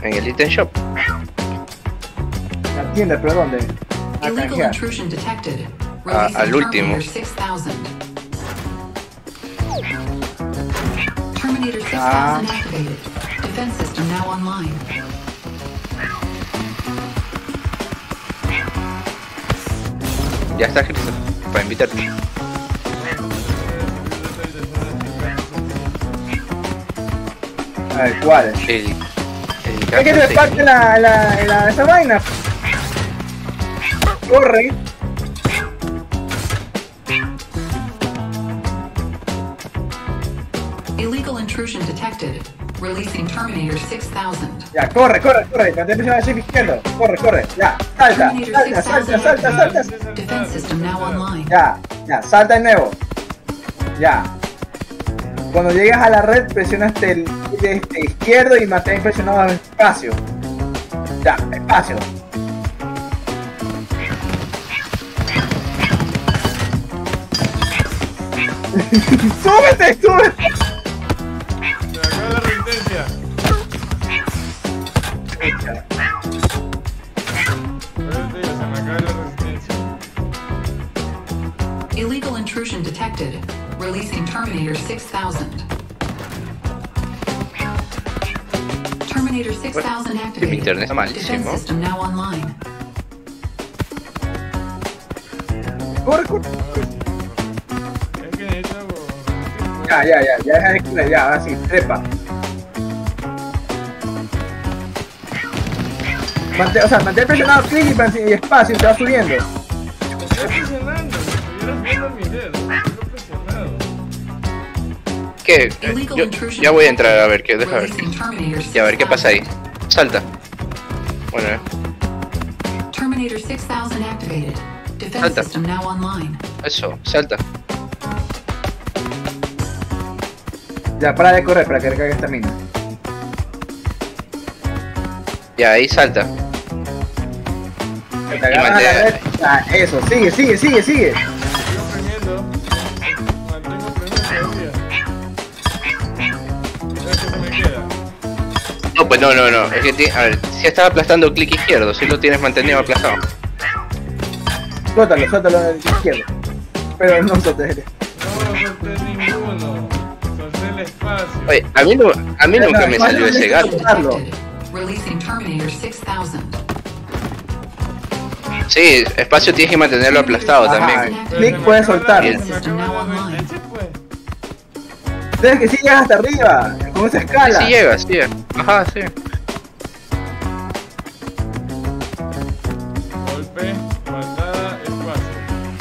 En el item shop. La tienda, pero ¿dónde? A Illegal canjear. intrusion detected. Al último. Terminator 6000 activated. Defense system now online. Ya está, Cristo. Para invitarte. A ver, ¿cuál es? El Es que gato te parte esa vaina. Corre. Illegal intrusion detected. Releasing Terminator 6000. Ya, corre. Mantén presionado al shift izquierdo. Corre. Ya, salta. Terminator 6000 activated. Defense system now online. Ya, salta de nuevo. Ya. Cuando llegas a la red, presionas el izquierdo y mantén presionado el espacio. Ya, espacio. ¡Súbete! Se acaba la resistencia. Espérate, se me acaba la resistencia. Illegal intrusion detected. Releasing Terminator 6000. Terminator 6000 Mi activated. internet está Defense malísimo. system now online. Corre. Es que necesitamos. Ya, deja de esquivar, ya, ahora sí, trepa. Mantén presionado clic y espacio y te va subiendo. Estoy presionando. Estuvieras viendo mi dedo. Estoy presionado. ¿Qué? Ya voy a entrar a ver qué. Deja ver. Releasing Terminator Y a ver qué pasa ahí. 6000. Salta. Bueno, Terminator 6000 activated. Defense Salta. system now online. eso, salta. Ya, para de correr para que recargue esta mina. Ya, ahí salta. Te agarras a la mantén- red. Ya, eso, sigue. Sigo oprimiendo. Mantengo oprimiendo todavía. ¿Sabes qué se me queda? No, pues no. Es que, a ver, si estás aplastando clic izquierdo, si lo tienes mantenido aplastado. Suéltalo al izquierdo. Pero no suelte. No solté ninguno. Solté el espacio. Oye, a mí nunca me salió ese gato. Detected. Releasing Terminator 6000. Sí, espacio tienes que mantenerlo aplastado Ajá. también. Clic puedes soltar. Se me acaba la resistencia, pues. Tienes que sí llegas hasta arriba, con esa escala. Sí llega. Ajá, sí. Golpe, patada, espacio.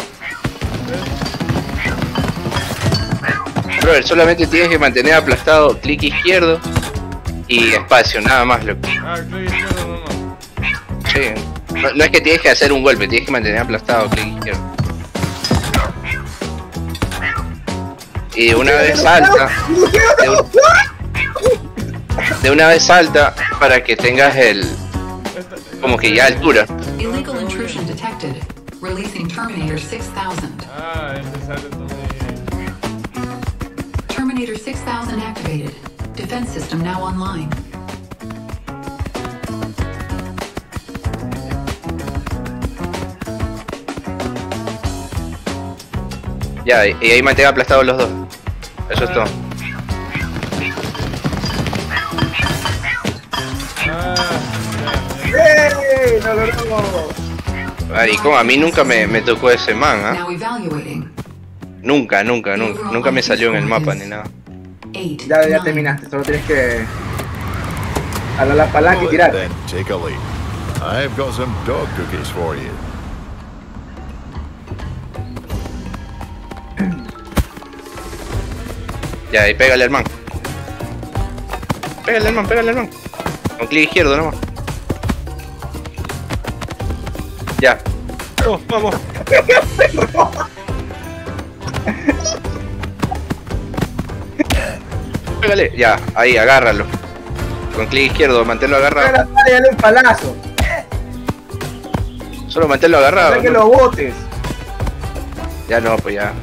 ¿Ves? Brother, solamente tienes que mantener aplastado clic izquierdo y espacio, nada más, loco. Ah, clic izquierdo nomás. Sí. No es que tienes que hacer un golpe, tienes que mantener aplastado clic izquierdo. Y una vez salta, de una vez salta para que tengas como que ya altura. Illegal intrusion detected. Releasing Terminator 6000. Ah, ese sale también. Terminator 6000 activated. Defense system now online. Ya, y ahí mantenga aplastados los dos. Eso es todo. Ah, ¡Ey! ¡Lo logramos! Maricón, a mí nunca me tocó ese man, ¿ah? Now evaluating. Nunca me salió en el mapa ni nada. 8. Ya 9. terminaste, solo tienes que jalar la palanca y tirar. Then take a leap. I've got some dog cookies for you. Ya, y pégale al man. Pégale al man. Con clic izquierdo nomás. Ya. Oh, vamos. Pégale. Ya, ahí, agárralo. Con clic izquierdo, manténlo agarrado. Dale un palazo. Solo manténlo agarrado. Para que ¿no? lo botes. Ya no, pues ya.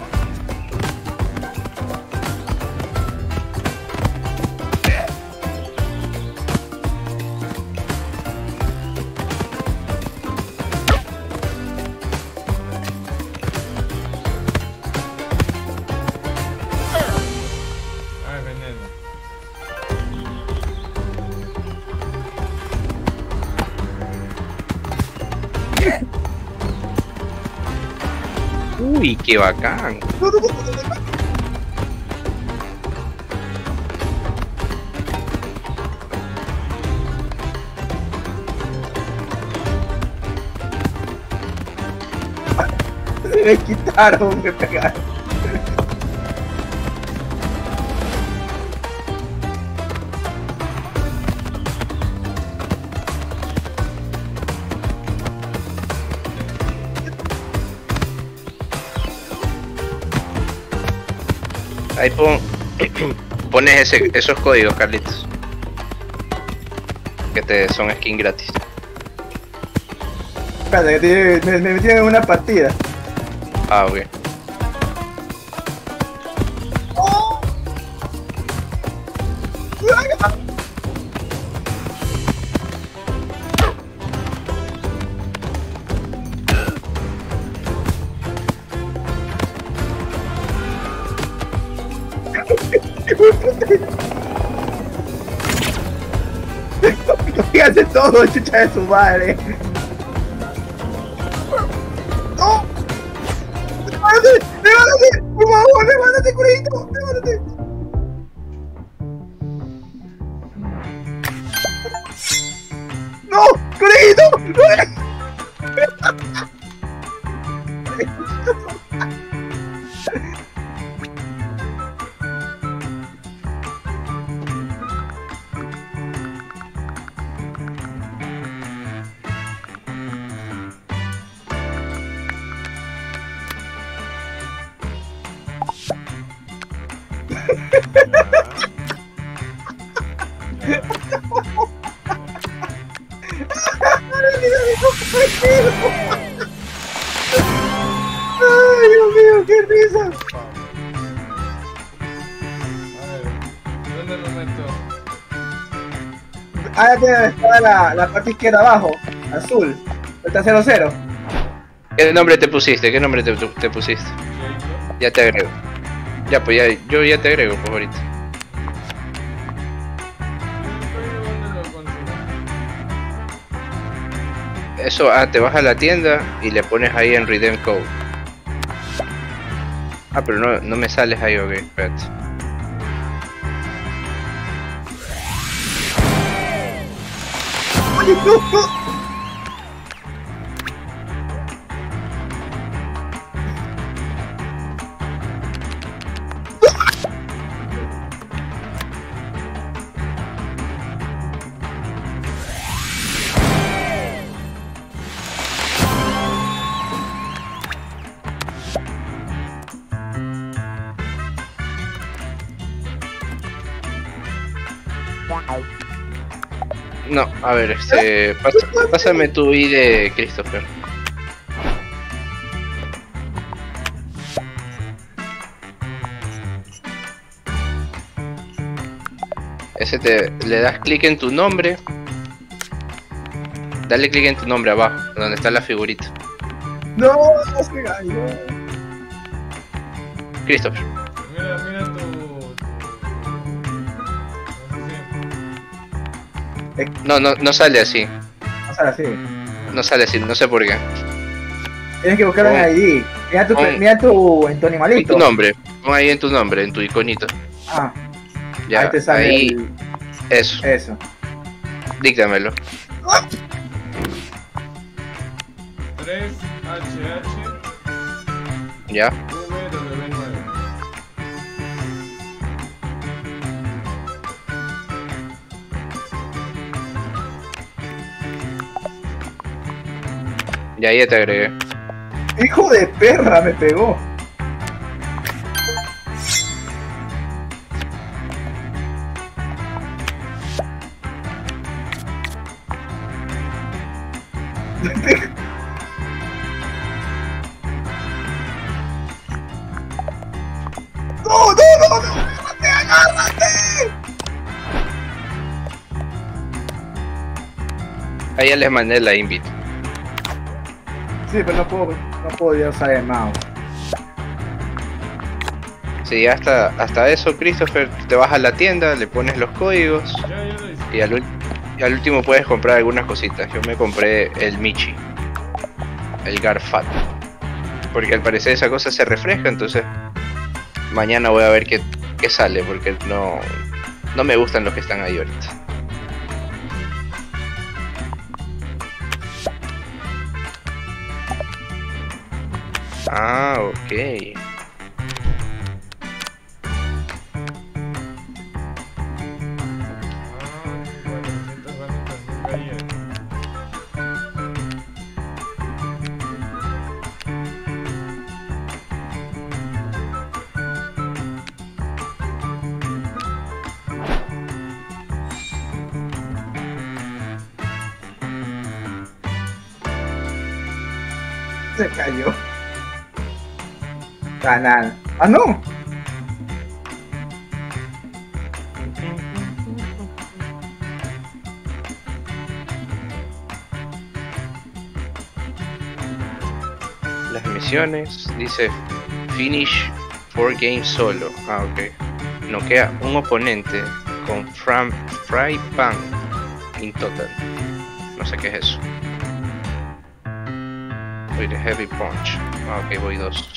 Uy, qué bacán. Me quitaron, me pegaron. Ahí pones esos códigos, Carlitos. Que te son skin gratis. Espérate, que me metieron en una partida. Ah, ok. Fíjate todo, chucha de su madre. ¡No! ¡Levántate! ¡Levántate! ¡Por favor, levántate, Curito! ¡Levántate! ¡No! ¡Curito! ¡Ay, Dios mío, qué risa! A ver, ¿dónde lo meto? Ah, ya está la parte izquierda abajo, azul. Está 00. ¿Qué nombre te pusiste? ¿Qué nombre te pusiste? Jacob. Ya te agrego. Ya, pues ya, yo ya te agrego, pues ahorita. ¿Dónde lo consigo? Eso, te vas a la tienda y le pones ahí en Redeem Code. Ah, pero no me sales ahí, ok, espérate. ¡Ay, no! No, a ver, pásame tu ID, Christopher. Le das clic en tu nombre. Dale clic en tu nombre abajo, donde está la figurita. No, no se cayó. Christopher. Mira tu... No sale así. O sea, así. No sale así, no sé por qué. Tienes que buscar un ID. Mira en tu En animalito. tu nombre. Pon ahí en tu nombre, en tu iconito. Ah, Ya, ahí te sale ahí. Eso, eso. díctamelo. 3HH Ya. WW9. Ya te agregué. Hijo de perra, me pegó. ¡No, no, no! ¡Agárrate, agárrate! Ahí ya les mandé la invite. Sí, pero no puedo ya usar el mouse. Sí, hasta eso, Christopher, te vas a la tienda, le pones los códigos Ya lo hice. y al último puedes comprar algunas cositas. Yo me compré el Michi, el Garfat, Porque al parecer esa cosa se refresca, entonces mañana voy a ver qué sale, porque no me gustan los que están ahí ahorita. Ah, ok. Se cayó. Canal. Ah, no. Las misiones, dice finish 4 games solo. Ah, ok. Noquea un oponente con Fry Pan in total. No sé qué es eso. With a heavy punch. Ah, ok, voy 2.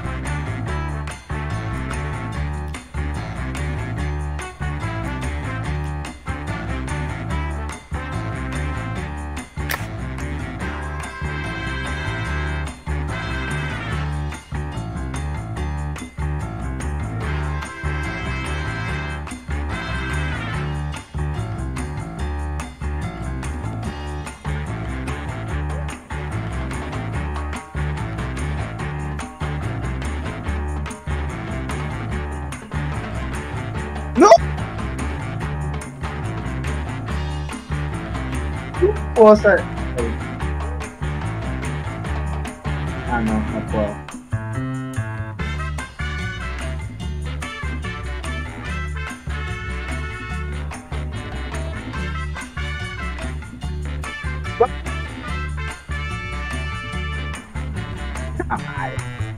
No. O sea. Ah, no, no puedo. Ah, madre.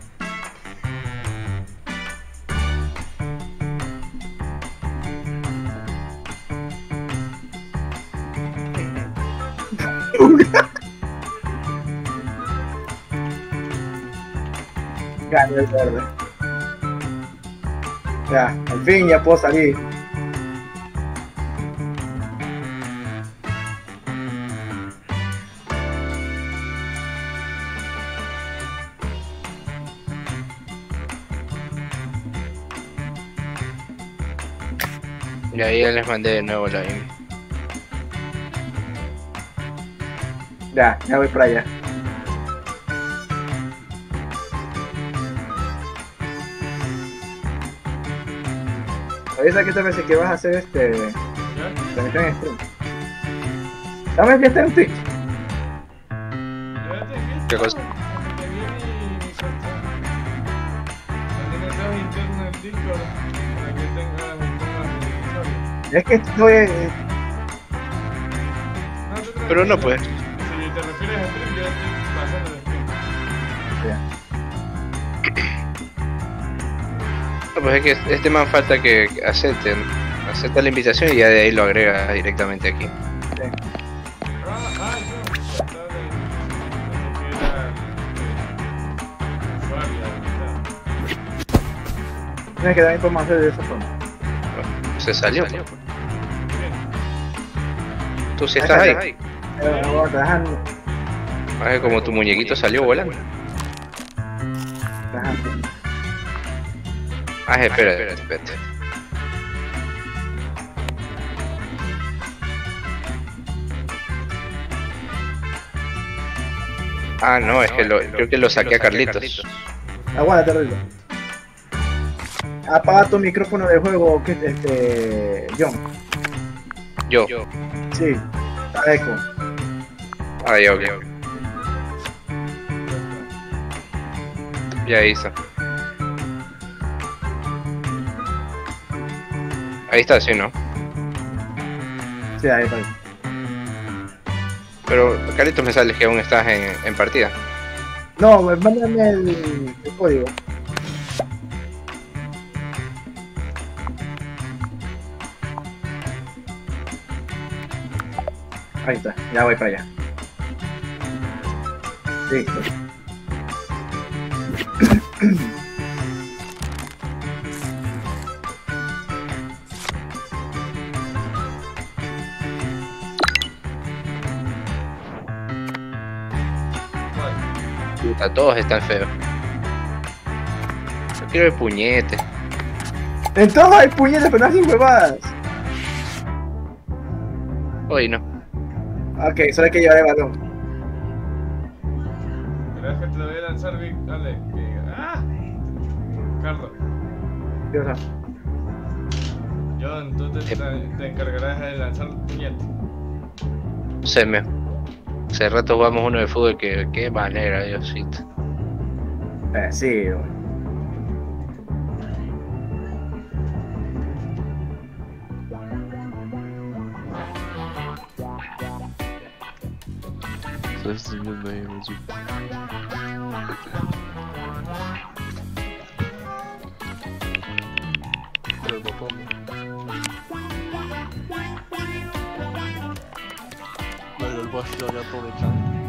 Gané el verde. Ya, al fin ya puedo salir. Y ahí ya les mandé de nuevo la IM. Ya voy para allá. Avisa que te parece que vas a hacer transmisión en stream. ¿Sabes que está en Twitch? ¿Qué cosa? Es que estoy... Pero no pues. Si te refieres a stream, yo estoy pasando el stream. Ya. No, pues es que este man falta que acepten. Acepta la invitación y ya de ahí lo agrega directamente aquí. Sí. Tienes que dar información de esa forma. Se salió. Tú sí estás ahí. Pero trabajando. Ah, que como tu muñequito salió volando. Ah, espérate. Ah, no, es que creo que lo saqué a Carlitos. Aguanta, terrible. Apaga tu micrófono de juego, John. Yo. Sí, está eco. Ah, ya, ok. Ya hizo. Ahí está, sí, ¿no? Sí, ahí está. Pero, Carlitos, me sale que aún estás en partida. No, mándame el código. Ahí está, ya voy para allá. Listo. Puta, todos están feos. Yo quiero el puñete. En todos hay puñetas, pero no hacen huevadas. Hoy no. Ok, solo hay que llevar el balón. ¿Crees que te lo voy a lanzar, Vic? Dale. ¡Ah! Carlos. ¿Qué pasa? John, tú te encargarás de lanzar el puñete. Hace rato jugamos uno de fútbol que qué manera, Diosito. Sí, güey. Ça se diminue bien, mon dieu. Je le vois pas, moi. Là, je le vois, je suis derrière ton écran.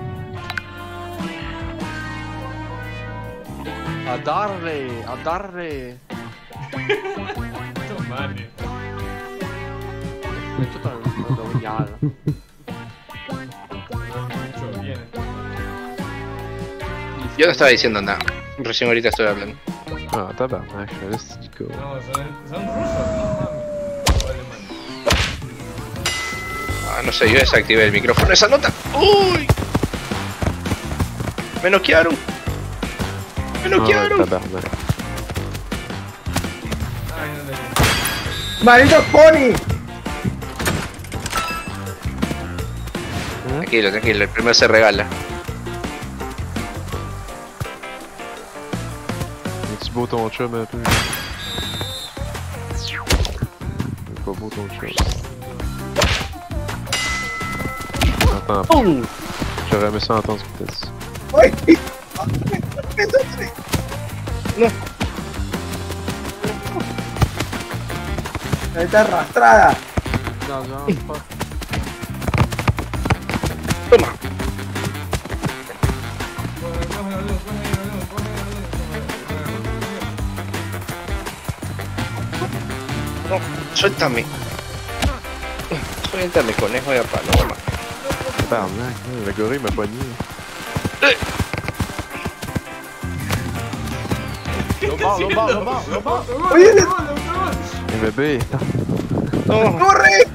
A darle! A darle! Tomane. C'est tout un original. Mucho bien. Yo no estaba diciendo nada. Recién ahorita estoy hablando. Ah, tabarnak, je reste du coup. No, son rusos, no mami. O alemanes. Ah, no sé, yo desactivé el micrófono. ¡Esa nota! ¡Uy! ¡Me noquearon! ¡Me noquearon! Tabarnak. Ay, no le ¡Maldito pony! Tranquilo, tranquilo, el primero se regala. Es-tu beau ton chum un peu? C'est pas beau ton chum. Attends, ¡Pum! j'aurais aimé ça entendre ce que t'as dit. ¡Ay! No. Está arrastrada. Non, non, pas. Toma. No, suéltame. Suéltame, conejo de paloma. Tabarnak, le gorille m'a pogné. Oye, Eh, bébé! No, ¡corre!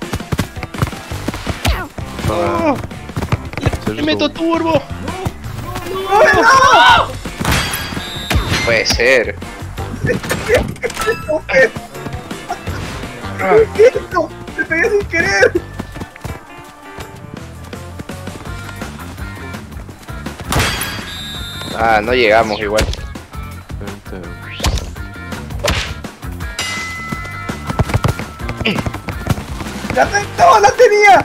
no. Le meto turbo. ¡Corre, no! Puede ser. ¿Qué es esto? ¡Te pegué sin querer! Ah, no llegamos igual. ¡La tenía!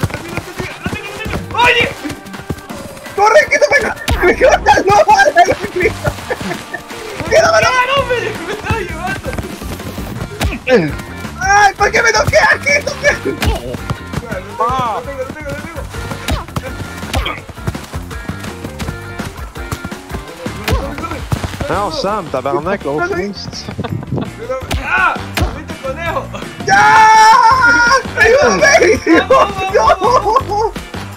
¡Oye! ¡Corre, que te pega! ¡Me quedo tan loco! ¡Quédame! ¡No, me estaba llevando! ¡Ay! ¿Por qué me toqué aquí? ¡Ah! ¡Lo tengo! Non, Sam, tabarnak, l'autre triste. ¡Ah! ¡Viste, conejo! ¡Ya! ¡Ayúdame! ¡No!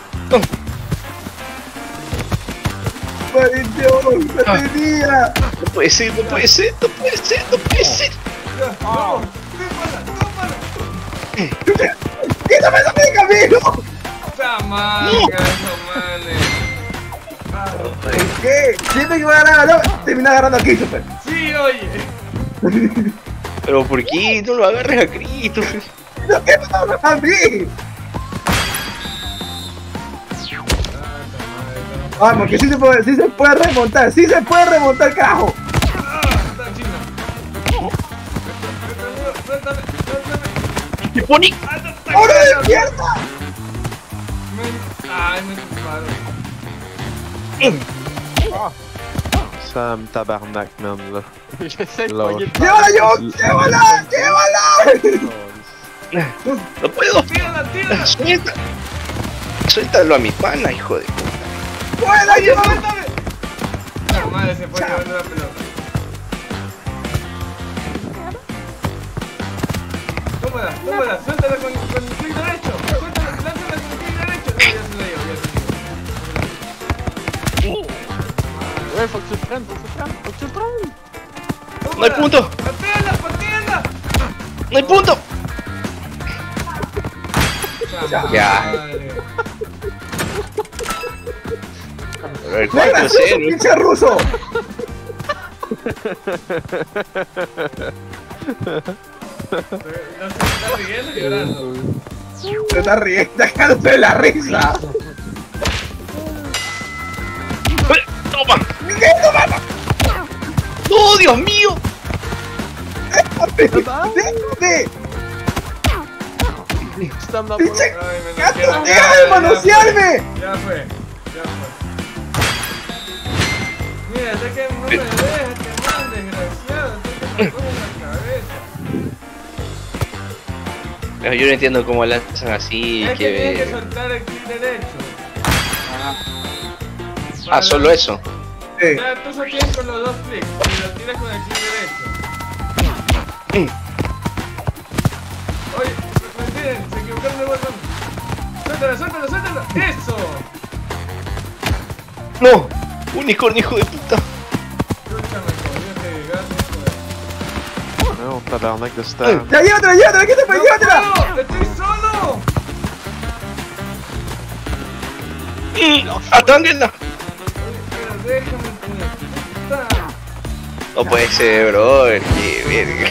¡Maldición! ¡La tenía! No puede ser, no puede ser, no puede ser, no puede ser. ¡No! ¡Quítame esa de camino! ¡Tamanca, manes! ¿Por qué? Siempre que voy a ganar, no, termina agarrando a Christopher. ¡Sí, oye! Pero ¿por qué no lo agarres a Cristo? ¿No qué me va a mí? Vamos, que sí se puede remontar, carajo. ¡Está chino! ¡Suéltame! ¡Me pone! ¡Ahora despierta! ¡Ay, me disparo! Sam, tabarnak, man, là. J'essaie de Lâche. poigner le ¡Llévala, John! ¡Llévala! ¡No puedo! ¡Tírala! ¡Suelta! Suéltalo a mi pana, hijo de... ¡Vuela, John! ¡Suéltame! La madre se fue llevando la pelota. tómala, suéltala con el clic derecho. Suéltala, lánzala con el clic derecho. Ya se la llevo, ya se la llevo. Ouais, faut que tu le prennes, faut que tu le prennes, faut que tu le prennes. No hay punto. ¡Pateala, pateala! No hay punto. Ya. Madre. A ver, ¡Venga, 4-0. pinche ruso! No se está riendo y llorando. Se está riendo, sacándose de la risa. Toma. ¿Qué toma? No, Dios mío. ¡Déjate! Stand up, ¡Pinche Ay, me gato! noquearon. ¡Deja de manosearme! Ya fue. Mira, sé que no me dejas, que man, desgraciado. Sé que me coge la cabeza. Yo no entiendo cómo lanzan así. Es que tienes que Que... soltar el clic derecho. Ah, solo eso. Sí. Ya, tú sostienes con los dos clics y lo tiras con el clic derecho. Oye, miren, se equivocaron de botón. Suéltala, suéltala. ¡Eso! No. Unicornio, hijo de puta. Escúchame, coño, que gato, joder. Non, tabarnak de star. ¡Ya, llévatela! ¡Quítate, pues, llévatela! ¡No! ¡Estoy solo! ¡Atánguenla! Pero déjame, puñeta. No puede ser, bro. Qué verga.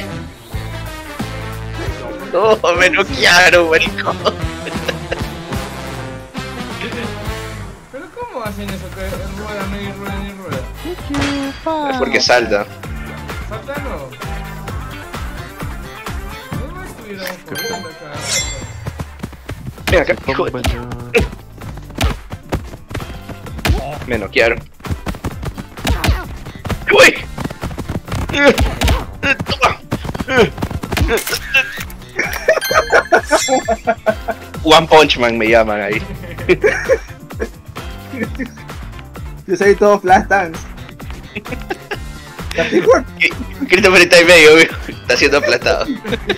No, me noquearon, maricón. ¿Pero cómo hacen eso? Que ruedan y ruedan y ruedan. Es porque salta. ¿Saltando? No me estuvieron jodiendo cada rato. Ven acá, hijo de... Me noquearon. ¡Uy! ¡Toma! One Punch Man me llaman ahí. Yo soy todo Flash Dance. Christopher está en medio, güey. Está siendo aplastado.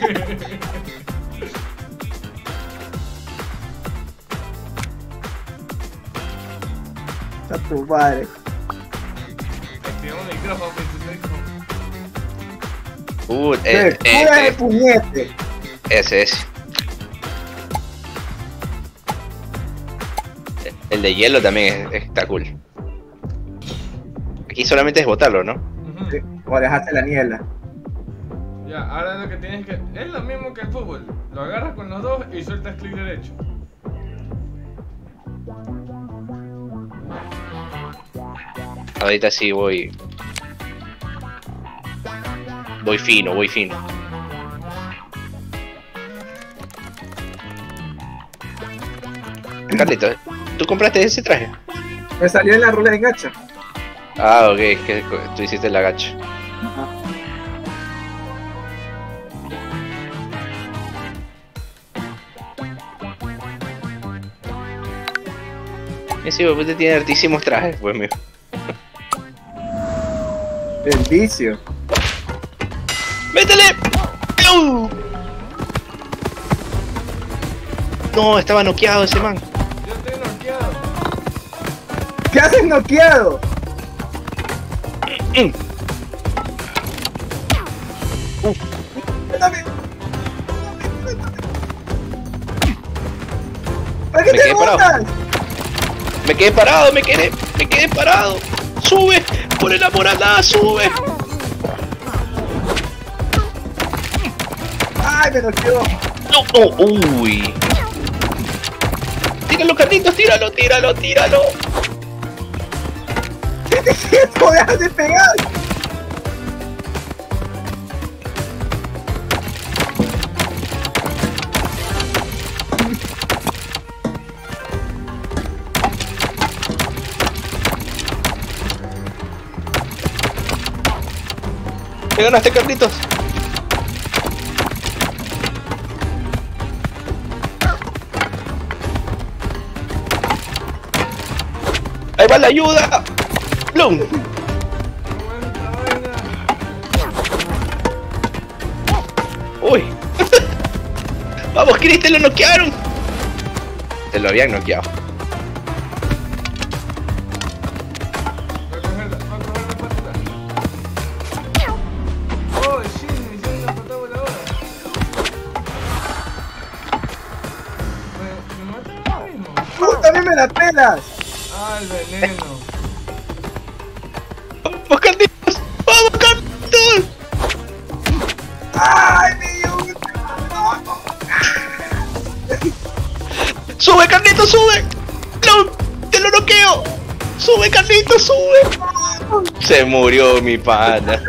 A tu madre. Activamos el micrófono, ¡Cura de puñete! Ese. El de hielo también está cool. Aquí solamente es botarlo, ¿no? Sí, o dejaste la niebla. Ya, ahora lo que tienes que... Es lo mismo que el fútbol. Lo agarras con los dos y sueltas clic derecho. Ahorita sí voy. Voy fino. Carlito, ¿tú compraste ese traje? Me salió en la ruleta de gacha. Ah, ok, es que tú hiciste el agacho. Ese hijo de puta tiene hartísimos trajes, pues mío. El vicio. ¡Métele! ¡Au! No, estaba noqueado ese man. Yo estoy noqueado. ¿Qué haces noqueado? Dame. ¿Para qué Me te quedé parado. botas? Me quedé parado. Sube, por el amor a Allah, sube. Ay, me noqueó. No, uy. Tíralo, Carlitos, tíralo. ¿Qué quieto? ¡Deja de pegar! Me ganaste, Carlitos. Ahí va la ayuda. Bloom. Uy. ¡Vamos, Chris! ¡Te lo noquearon! Te lo habían noqueado. Voy a coger la patita. Oh, shit, me hicieron una patada voladora. ¿Me mataron ahora mismo? ¡Tú también me la pelas! Ah, el veneno. ¡Vamos, Carlitos! ¡Vamos, Carlitos! ¡Ay, mi Dios! ¡Sube, Carlitos, sube! ¡No! ¡Te lo noqueo! ¡Sube, Carlitos, sube! Se murió mi pana.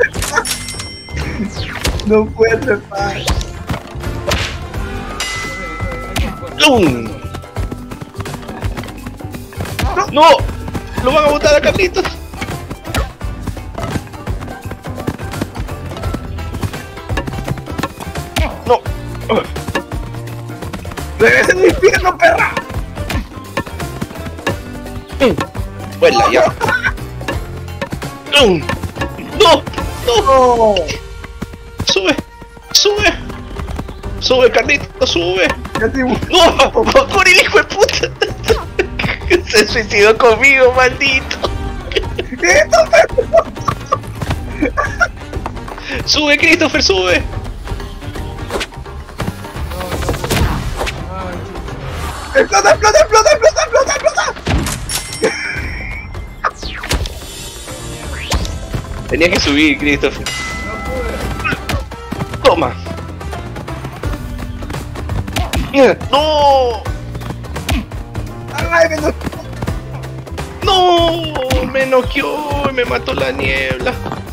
No puedo trepar. ¡Lum! ¡No! ¡Lo van a botar a Carlitos! ¡No! ¡Regresa en mi infierno, perra! ¡Vuela ya! ¡No! ¡No! ¡No! ¡Sube! ¡Sube! ¡Sube, Carlitos! ¡Sube! Ya estoy ¡No! ¡Por el hijo de puta! Se suicidó conmigo, maldito. ¡Sube, Christopher, sube! ¡Explota, explota, explota, explota, explota, explota! Tenía que subir, Christopher. No pude. ¡Toma! ¡No! ¡Ay, me no! ¡No! Me noqueó y me mató la niebla.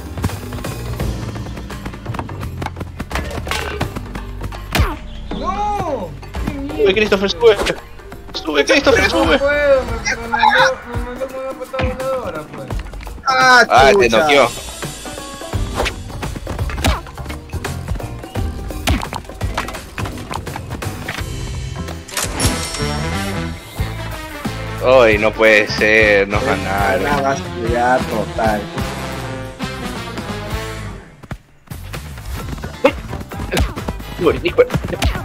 ¡No! Sube, Christopher, sube. Sube, Christopher, No sube. puedo, me mandó con una patada voladora, pues. ¡Ah, Ah, te chucha! noqueó. Ay, no puede ser, nos ganaron. Una basura total. Uy, hijo de-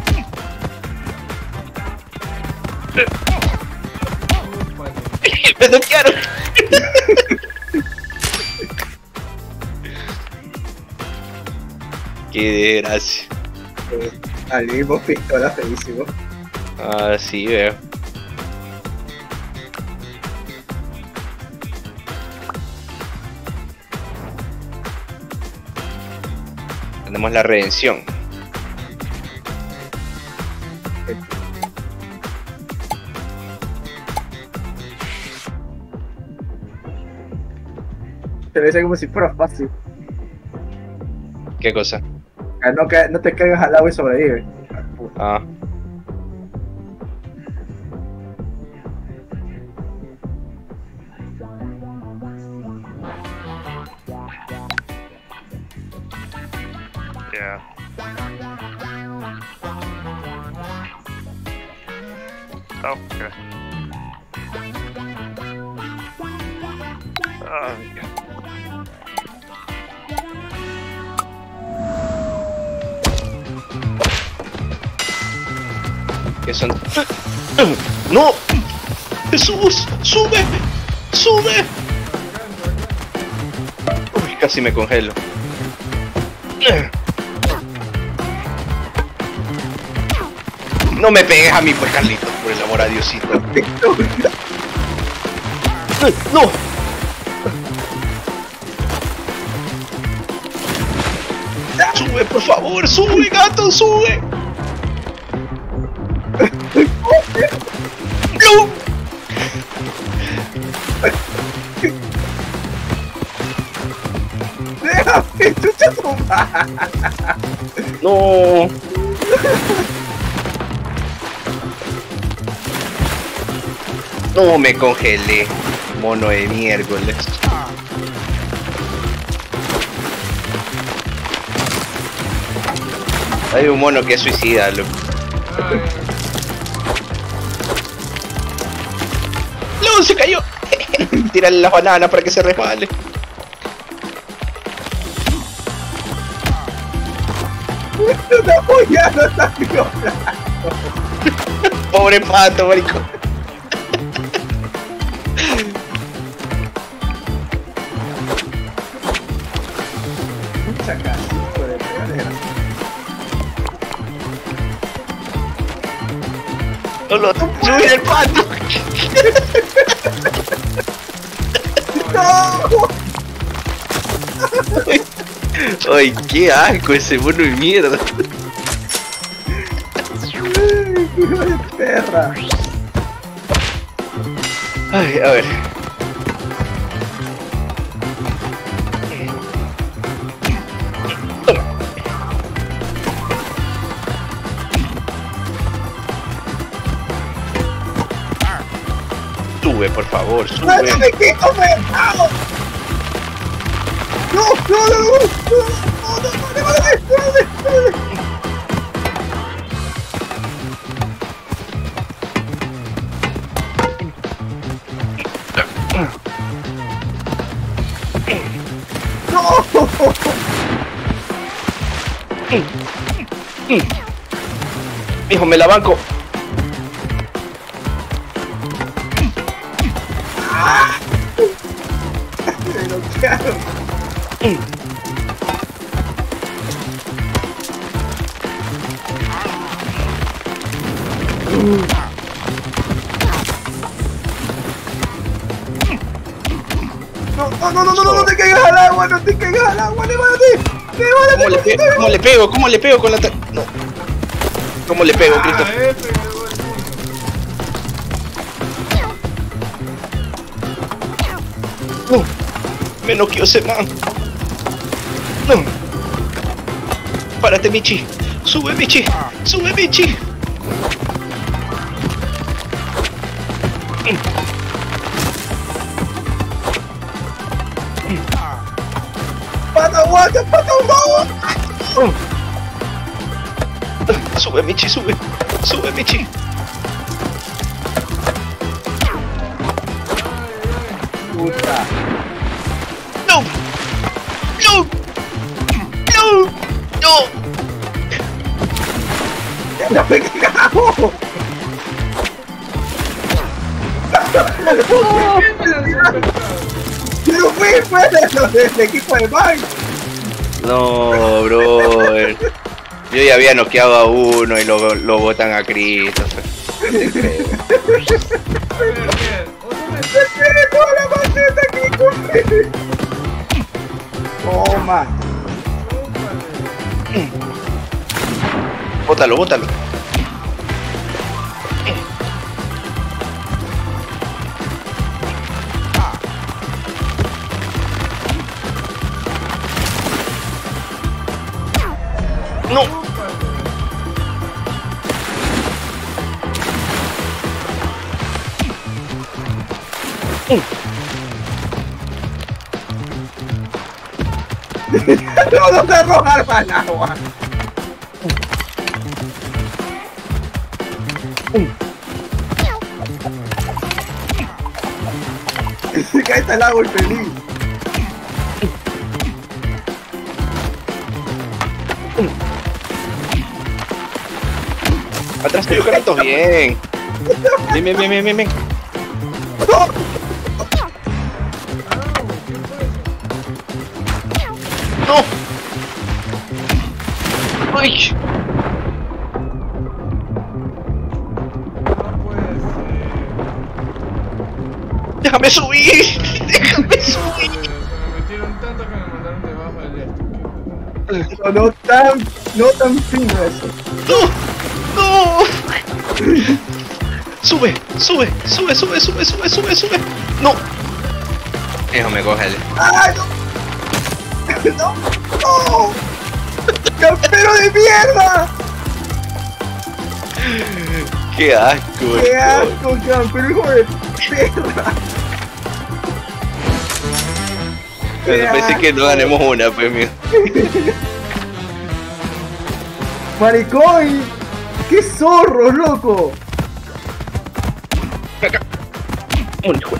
Me noquearon. Qué desgracia. Al mismo pistola, feísimo. Ah, sí, veo. Tenemos la redención. Se ve como si fuera fácil. ¿Qué cosa? No te caigas al agua y sobrevive. Ah. Yeah. Okay. Oh, yeah. ¿Qué son? ¡No! ¡Jesús! ¡Sube! ¡Sube! Uy, casi me congelo. No me pegues a mí, pues, Carlitos, por el amor a Diosito. ¡No! ¡Sube, por favor! ¡Sube, gato! ¡Sube! ¡No! ¡Déjame, chucha tu madre! ¡No! No, me congelé, mono de miércoles. Hay un mono que es suicida, loco. ¡No, se cayó! Tírale las bananas para que se resbale. ¡No, ya no está viola! Pobre pato, marico. Chacasito de pegadera. No lo subí del pato. ¡No! Ay, qué asco ese mono de mierda. ¡Hijo de perra! Ay, a ver. Toma. Sube, por favor, sube. ¡Mándame que comer! ¡Vamos! ¡No! ¡No! ¡No! ¡No! ¡No! ¡No! ¡No! Hijo, me la banco. Pero qué hago. No te caigas al agua, no te caigas al agua, levántate, ¿Cómo le pego? ¿Cómo le pego con la no. ¿Cómo le pego, Cristo? No. Me noqueó ese man. No. Párate, Michi. Sube, Michi. Sube, Michi. pata, aguanta, pata, aguanta. Sube, Michi, sube. Sube, Michi. Puta. No. No. No. No. ¡Ya me cago! ¡Pero fue del equipo de Mike! No, brother. Yo ya había noqueado a uno y lo botan a Cristo. No te creo. ¡Tiene toda la maceta aquí, corre! Toma. Bótalo, bótalo. No. No te arrojar para el agua. Se cae hasta el agua y feliz. Atrás tuyo, Carlitos, bien. Ven. No. Ay. Déjame subir. Déjame subir. Me metieron tanto que me mandaron debajo del esto. No tan fino eso. No. Sube. No. Déjame cogerle. ¡Ay, no! ¡No! ¡Campero de mierda! Qué asco. ¡Qué asco, campero, hijo de perra! Pero pensé que no ganemos una, pues, mío. ¡Maricón! ¡Qué zorro, loco! Acá. Un hijo.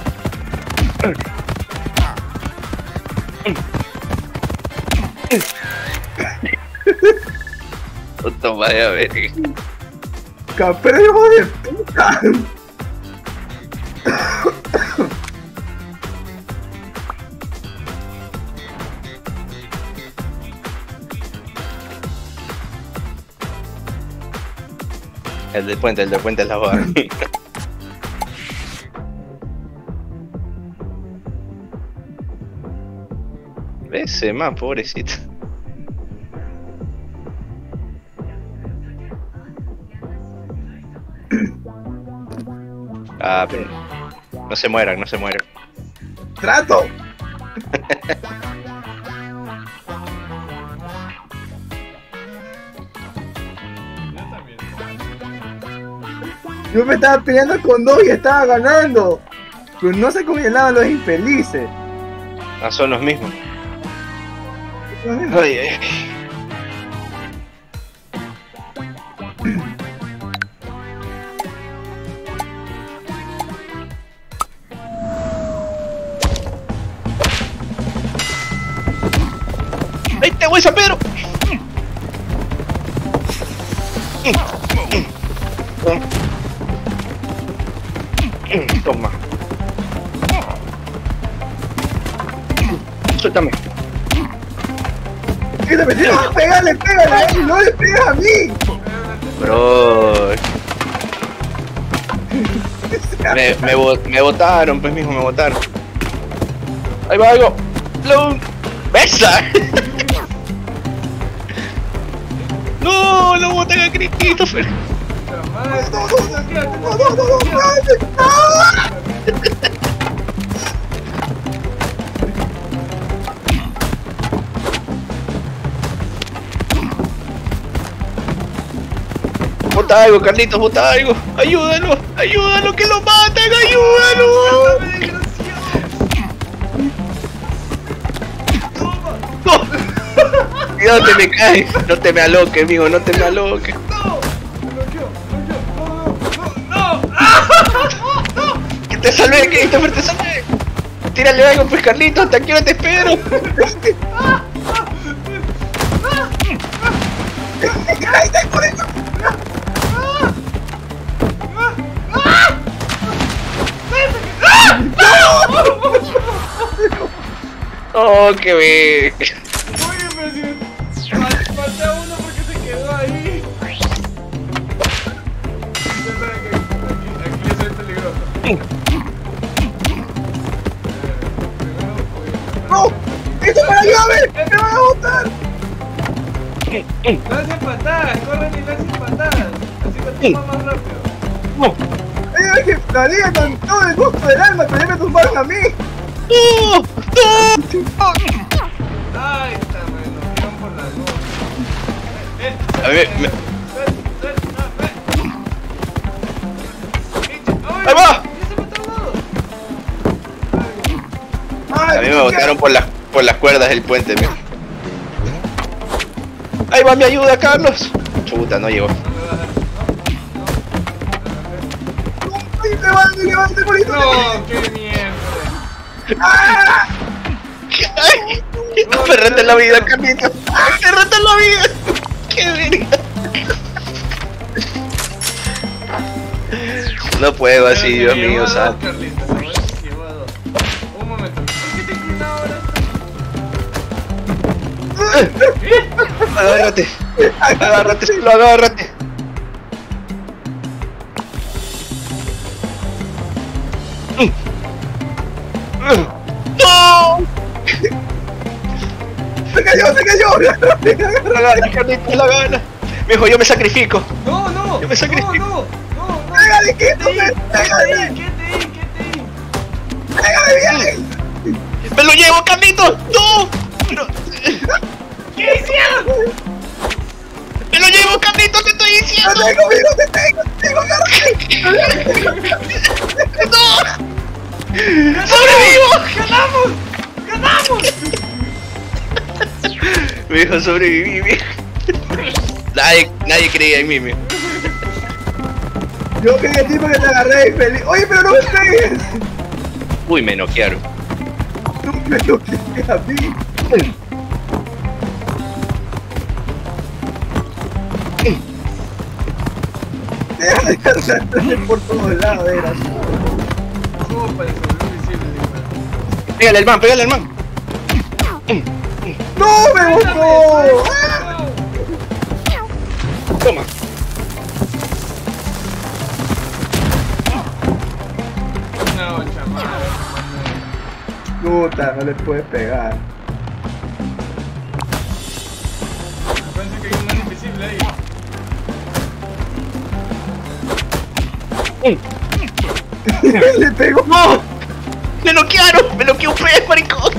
Toma, a ver. Pero hijo de puta. El del puente es la barra. Ese más, pobrecito. Ah, pero no se mueran, no se mueran. ¡Trato! Yo también. Yo me estaba peleando con dos y estaba ganando. Pero no se congelaban los infelices. Ah, son los mismos. Ay, ay. ¡Ahí te voy, San Pedro! Toma. Suéltame. ¿Qué te metieron? ¡Pégale, pégale! ¡No le pegas a mí! Bro. Me botaron, pues mijo, me botaron. Ahí va algo. Bloom. ¡Besa! No, lo botan a Christopher. Bota algo, Carlitos, bota algo. Ayúdalo, ayúdalo, que lo matan, ayúdalo. No. No te me caes, no te me aloques, mijo, no te me aloques. Que te salvé, Christopher, te salvé. Tírale algo, pues, Carlitos, hasta aquí no te espero. Oh, qué bien. Oye, pero si maté a uno porque se quedó ahí. Ya saben que aquí yo soy peligroso. ¡No! ¡Esto para la llave! ¡Me van a botar! Lancen patadas, corren y lancen patadas. Así me toma más rápido. No. ¡Ay, que la liga con todo el gusto del alma, pero ya me tumbaron a mí! ¡No! ¡No! Ay, está bueno, vieron por la luz. A ver, ¡ahí va! ¡Ya se mató uno! ¡Ay, A mí me botaron por las cuerdas del puente, mijo. Ahí va mi ayuda, Carlos. Chuta, no llegó. ¡Ay, levante, bonito! No, qué mierda. ¡Ah! ¡Ay! Me reta la vida, Carlitos. ¡Me reta la vida! ¡Qué verga! No puedo así, Dios mío, santo. Carlitos, a ver si llevo a dos. Un momento. ¿Por qué te inclina ahora? Agárrate. Agárrate, solo agárrate. ¡No! ¡Se cayó! Agárrate, Carlitos, la gana. Mijo, yo me sacrifico. No, no. Yo me sacrifico. No. ¡Pégale, Christopher! Quédate ¡Pégale! ahí. ¡Pégale bien! ¡Me lo llevo, Carlitos! ¡No! Pero... ¿Qué hicieron? ¡Me lo llevo, Carlitos! ¡Te estoy diciendo! ¡Te tengo, agárrate! ¡No! ¡Sobrevivo! ¡Ganamos! Mijo, sobreviví, mijo. Nadie creía en mí, mijo. Yo quería decir porque te agarré y feliz. Oye, pero no me pegues. Uy, me noquearon. No me toques a mí. Deja de arrastrarme por todos lados, era. Súper, se volvió invisible, digo. Pégale al man. ¡No, me botó! Toma. No, chaval. Puta, no le puedes pegar. Pensé que hay un man invisible ahí. Le pegó. ¡No! ¡Me noquearon! ¡Me noqueó un pez, maricón!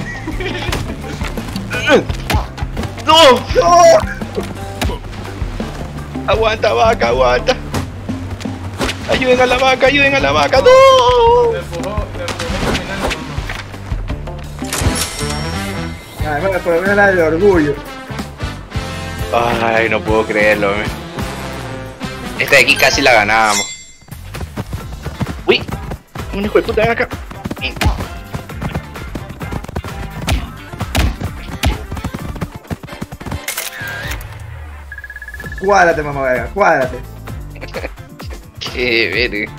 ¡No! ¡No! Aguanta, vaca, aguanta. Ayuden a la vaca, ¡no! Le empujó caminando, mamá. Además, por lo menos la del orgullo. Ay, no puedo creerlo, man. Esta de aquí casi la ganábamos. Uy, un hijo de puta, ven acá. Cuádrate, mamá verga, cuádrate. Qué verga.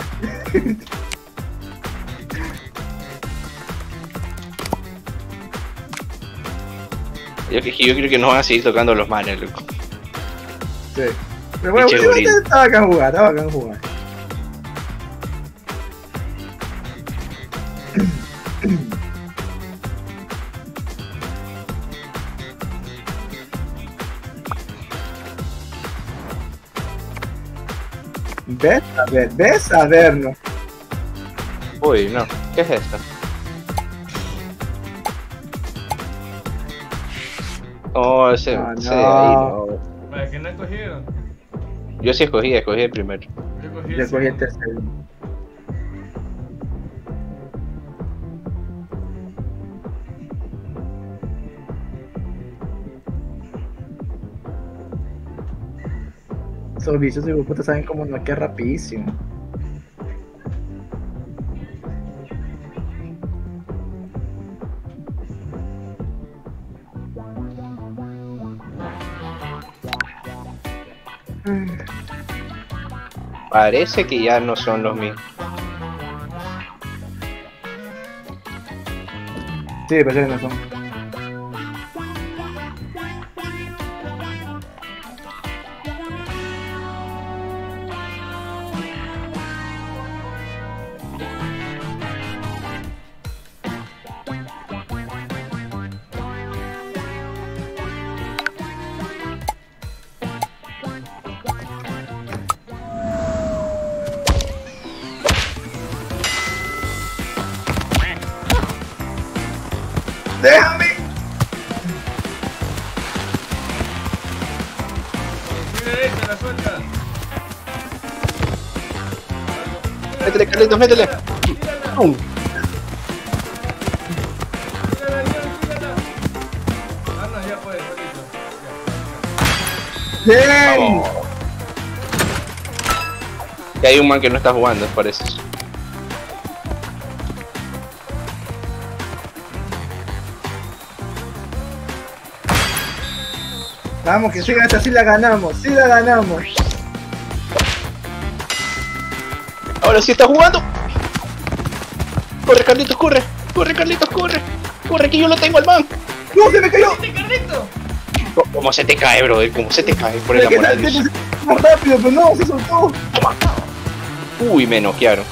Yo creo que nos van a seguir tocando los manes, loco. Sí. Pero bueno, Pinche gorila. estaba acá a jugar, Ves a vernos. Uy, no. ¿Qué es esto? Oh, ese Ah, ese no. de ahí, no. ¿Para qué no escogieron? Yo sí escogí el primero. Yo cogí Yo el cogí el segundo. tercero. Esos bichos de puta saben cómo no queda rapidísimo. Parece que ya no son los mismos. Sí, parece que no son. ¡Déjame! Mira esta, la suelta. Métele, Carlitos, métele. ¡Pum! Tírala, tírala. Ah, no, ya puede, solito. ¡Bien! Vamos. Y hay un man que no está jugando, parece. Vamos, que siga esta, sí la ganamos, sí la ganamos. Ahora sí está jugando. Corre, Carlitos, corre. Corre, Carlitos, corre. Corre, que yo lo tengo al man. ¡No, se me cayó! ¡Este Carlito! ¿Cómo se te cae, brother? ¿Cómo se te cae? Por el Es que amor de Dios. más rápido, pero no, se soltó. Toma. Uy, me noquearon.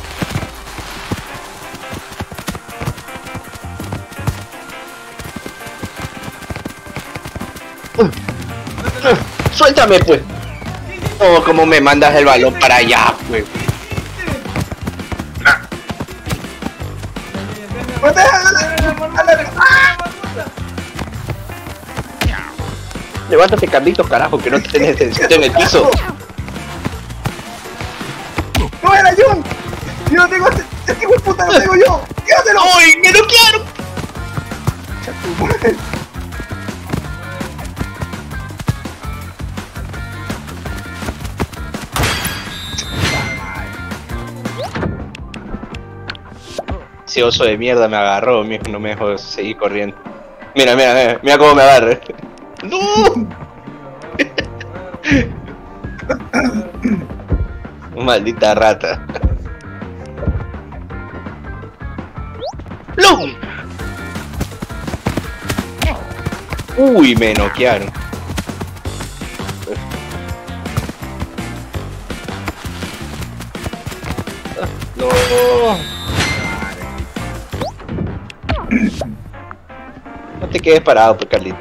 Suéltame, pues. Oh, cómo me mandas el balón para allá, pues. ¡Pues déjala! Levántate, Carlitos, carajo, que no te necesito en el piso. ¡No era John! ¡Yo no tengo este hijo de puta, lo tengo yo! ¡Quédatelo! ¡Uy, me noquearon! Ese oso de mierda me agarró, mijo, no me dejó seguir corriendo. Mira, mira, mira, mira cómo me agarra. ¡No! Maldita rata. ¡Blum! Uy, me noquearon. No. No te quedes parado, pues, Carlito.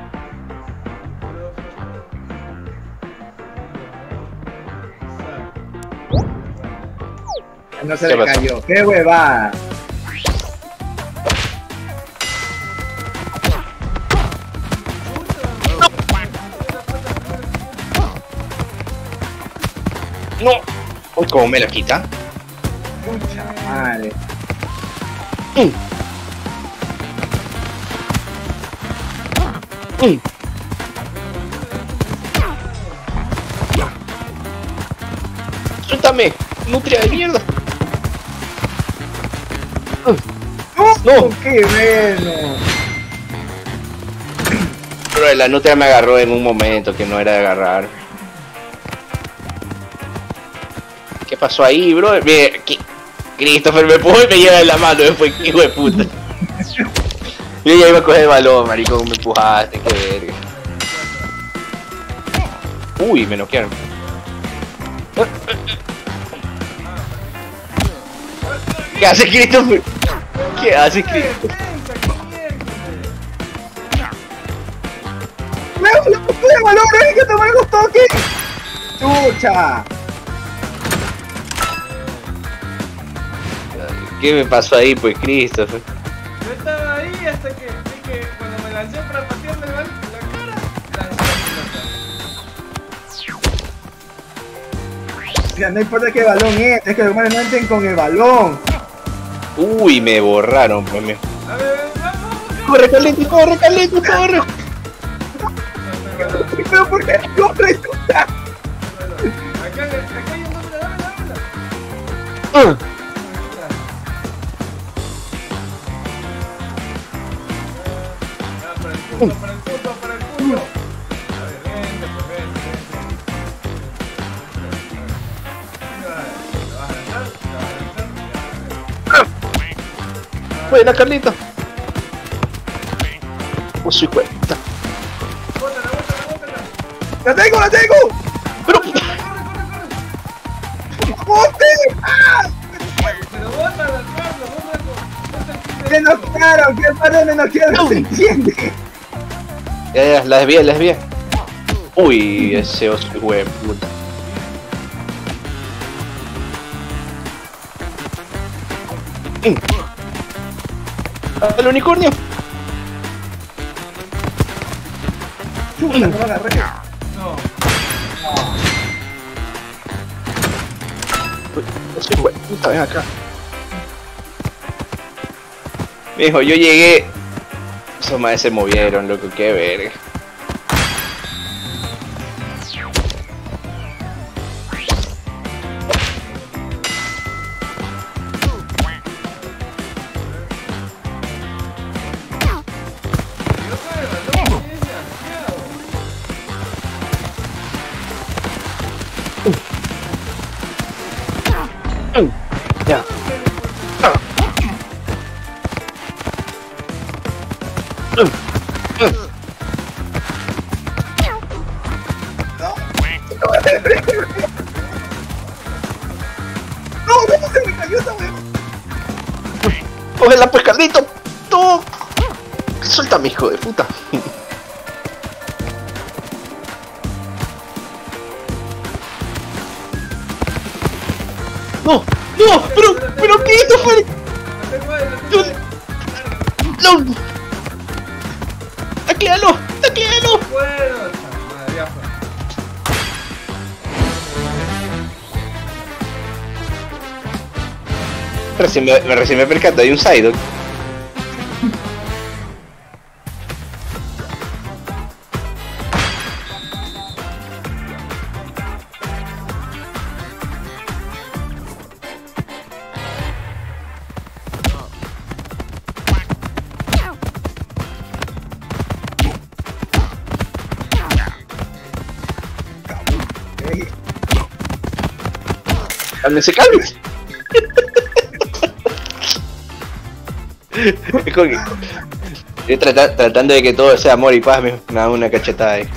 No se ¿Qué le pasó? cayó. ¡Qué huevada! No. Uy, ¿cómo me la quita? Pucha madre. Suéltame, nutria de mierda. ¡No! ¡Qué bueno! Pero la nutria me agarró en un momento que no era de agarrar. ¿Qué pasó ahí, bro? Mira, Christopher me puso y me lleva en la mano después, hijo de puta. Yo ya iba a coger el balón, maricón, me empujaste, qué verga. Uy, me noquearon. ¿Qué hace Christopher? ¿Qué hace Christopher? ¡Luego le puse el balón! ¡No es que te me gustó aquí! ¡Chucha! ¿Qué me pasó ahí, pues, Christopher? Yo estaba ahí hasta que vi que cuando me lancé para patearme la cara, lancé la pelota. Ya, no importa qué balón es que los humanos no entren con el balón. Uy, me borraron, pues, me... A ver, vamos. ¡Corre, Carlito, corre, Carlito, corre! ¿Pero por qué no resulta? Acá hay un nombre, dámela. Para el punto. A ver, vente, pues vente. ¿Te vas a lanzar? Buena, Carlito. Oh, soy cuenta. Bótala. ¡La tengo! Pero... ¡Bote! ¡Ah! Pero bótala, Carlos, bótala. ¡Me noquearon! ¿Qué padre me noquearon? No se entiende. Ya, la desvía. Uy, ese oso, güey, puta. ¡El unicornio! Chuta, no lo agarré. No. Ese güey, puta, ven acá. Mijo, yo llegué. Esos madres se movieron, loco, qué verga. Ya. No, se me cayó esa hueva. ¡Cógela, pues, Carlito! ¡Tú! Suéltame, hijo de puta. ¡No! ¡No! ¡Pero qué esto fue! ¡No! ¡Tacléalo! ¡Tacléalo! Bueno, madre, ya fue. Recién me percato, hay un Psyduck. Cálmense. Es como que yo tratando de que todo sea amor y paz, me da una cachetada ahí.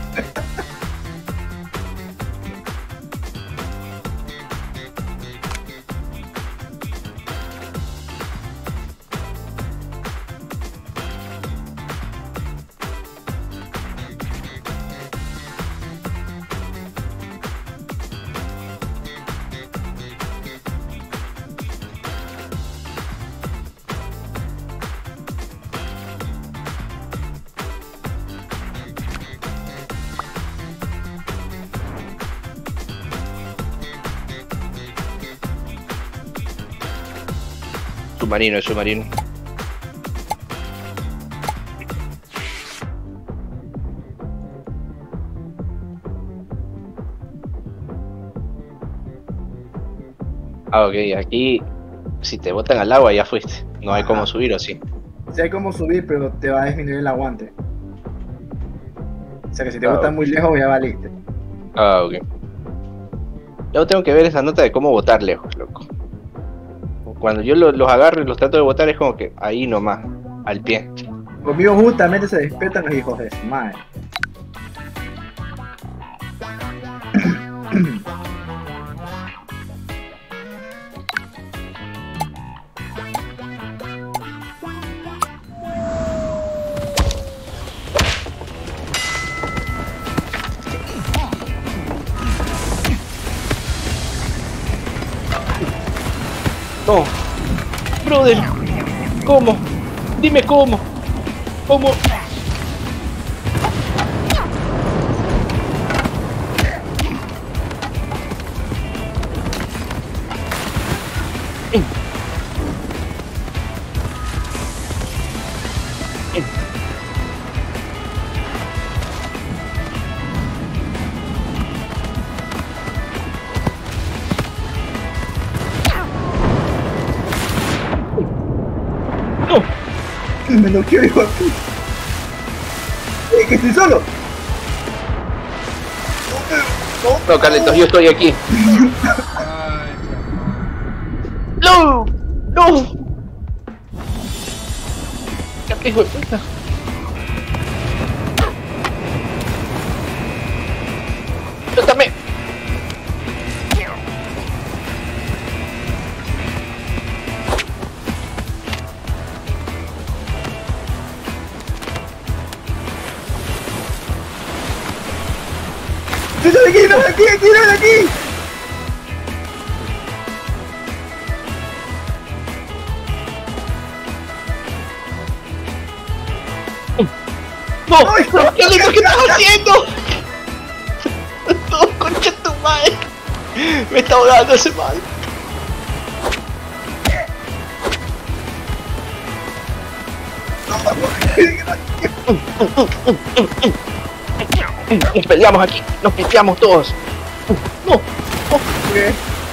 Submarino. Ah, ok, aquí si te botan al agua ya fuiste. No hay cómo subir o sí. Sí hay como subir, pero te va a disminuir el aguante. O sea que si te botan muy lejos ya valiste. Ah, ok. Yo tengo que ver esa nota de cómo botar lejos, loco. Cuando yo los agarro y los trato de botar es como que ahí nomás, al pie. Conmigo justamente se despiertan los hijos de su madre. No, brother, ¿cómo? Dime cómo. ¿Cómo? Me lo quiero, hijo de puta. Que estoy solo. No, Carlitos, yo estoy aquí. Ay, ¡No! ¡No! ¿Qué hijo de puta? ¡Suéltame! ¡No de aquí! ¡No! ¡Carlitos, qué estás haciendo! ¡No, concha tu madre! Me está ahogando ese mal. Nos peleamos aquí, nos peleamos todos. No, ¿Qué?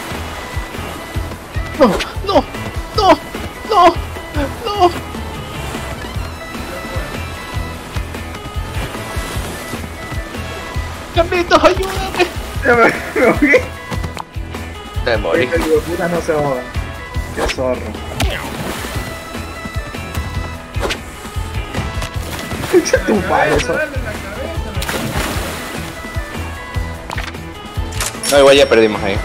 no, no, no, no, no. Carlitos, ayúdame. Ya me morí. Te morí. Este hijo de puta no se joda. Qué zorro. Echa tu padre eso. dale en la cabeza, No, igual ya perdimos ahí.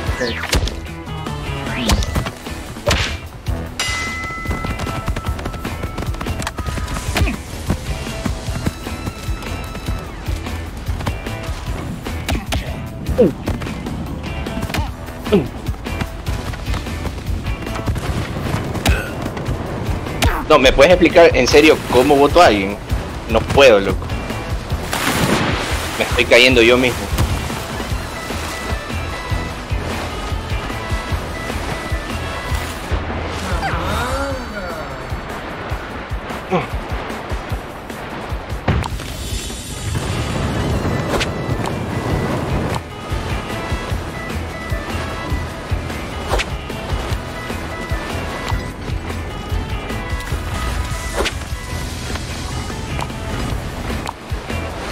No, ¿me puedes explicar en serio cómo voto a alguien? No puedo, loco. Me estoy cayendo yo mismo.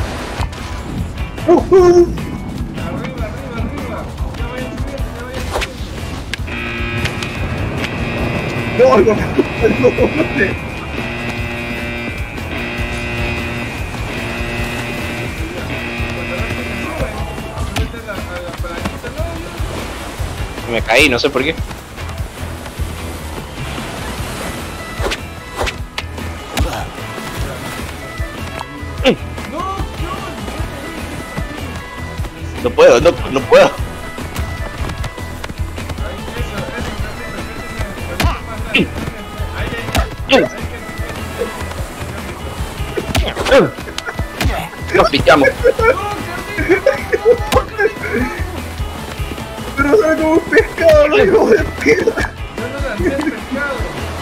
arriba. Ya vayan subiendo. No, no. Me caí, no sé por qué. No puedo, no puedo. Nos pillamos. Pero sale como un pescado, no hijo de perra. Yo no lancé el pescado.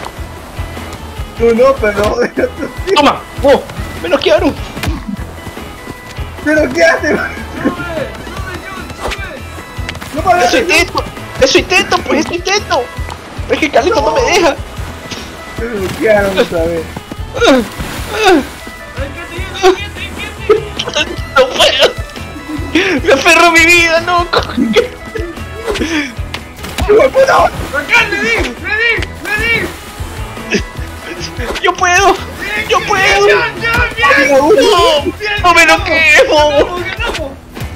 Tú no, pero ¡Toma! ¡Oh! ¡Me noquearon! ¿pero qué haces? ¡Sube! ¡Sube, John! ¡Sube! No me ¡Eso intento! ¡Eso intento! ¡Pues eso intento! Es que Carlitos no me deja. Me bloquearon otra vez. ¡Ay, qué te ¡No puedo! ¡Me aferro a mi vida, loco! ¡No! ¡Acá, le di! ¡Yo puedo! ¡Yo puedo! ¡John, bien! ¡No! ¡No me noqueo! ¡Ganamos!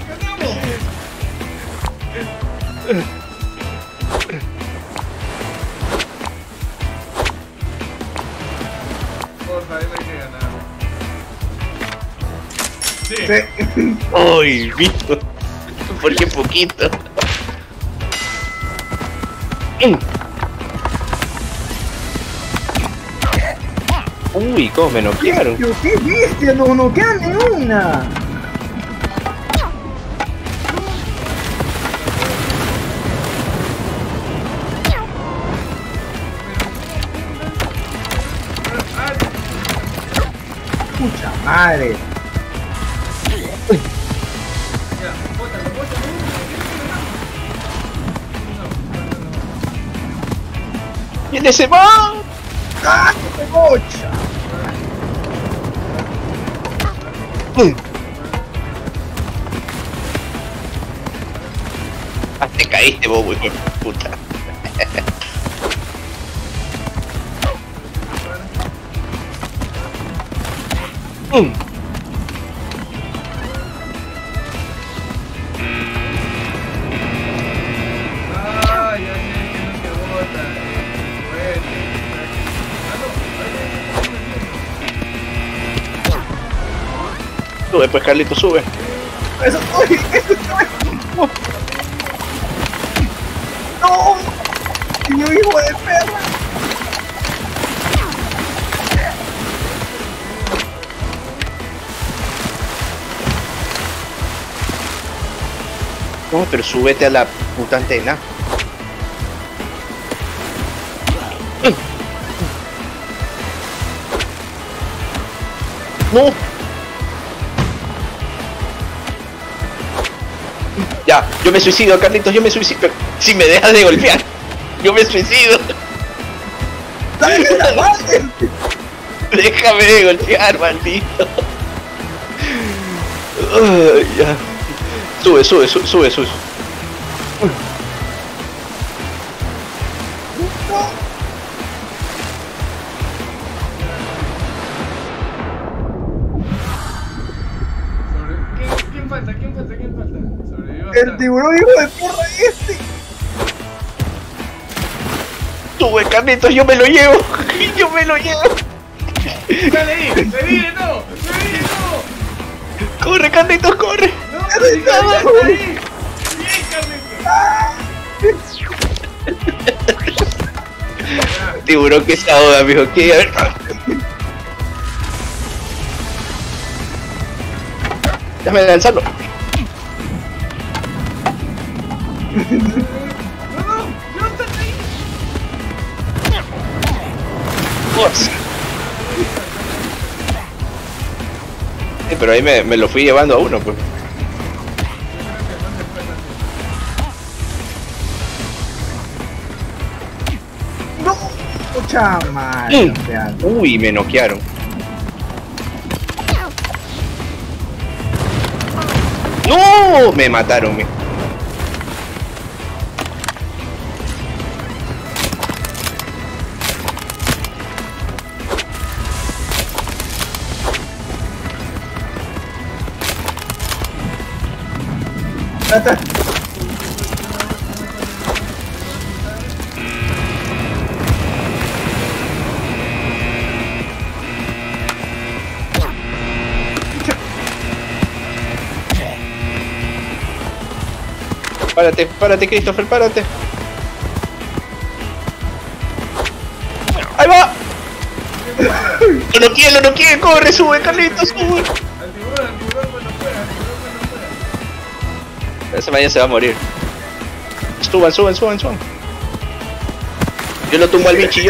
Por favor, hay que ganar. Sí. Sí. ¡Ay, visto! ¿Por qué poquito? Uy, cómo me noquearon. Pero qué bestia, no queda ni una. Pucha madre. Ya, bótalo. ¡Viene ese man! ¡Ah, qué bocha! Ah, te caíste, bobo, hijo de puta. Ay, ya sé que no te bota. Bueno. Sube, pues, Carlitos, sube. Eso, oye, eso no. Niño hijo de perra. No, pero súbete a la puta antena. No. Ya, yo me suicido, Carlitos, yo me suicido. Si me dejas de golpear, yo me suicido. ¡Dale la madre! Déjame de golpear, maldito. Ya. Sube. ¿Quién falta? Sobrevivió El tiburón hijo de perra este. Sube, Carlitos, yo me lo llevo. ¡Dale ahí! ¡Se viene todo! Corre, Carlitos, corre. ¡No! ¡Sí, Carlitos, está ahí! ¡Bien, Carlitos! Tiburón que se ahoga, mijo. ¿Qué? Déjame lanzarlo. ¡No! ¡Yo estoy ahí! Dios. Sí, pero ahí me lo fui llevando a uno, pues. No. Pucha madre. O sea, Uy, me noquearon. ¡No! Me mataron, mijo. Atrás. Párate, párate, Christopher, párate. ¡Ahí va! Lo no quiere, corre, sube, Carlitos, sube. Al tiburón cuando pueda, Ese mañana se va a morir. Suban. Yo lo tumbo al bichi,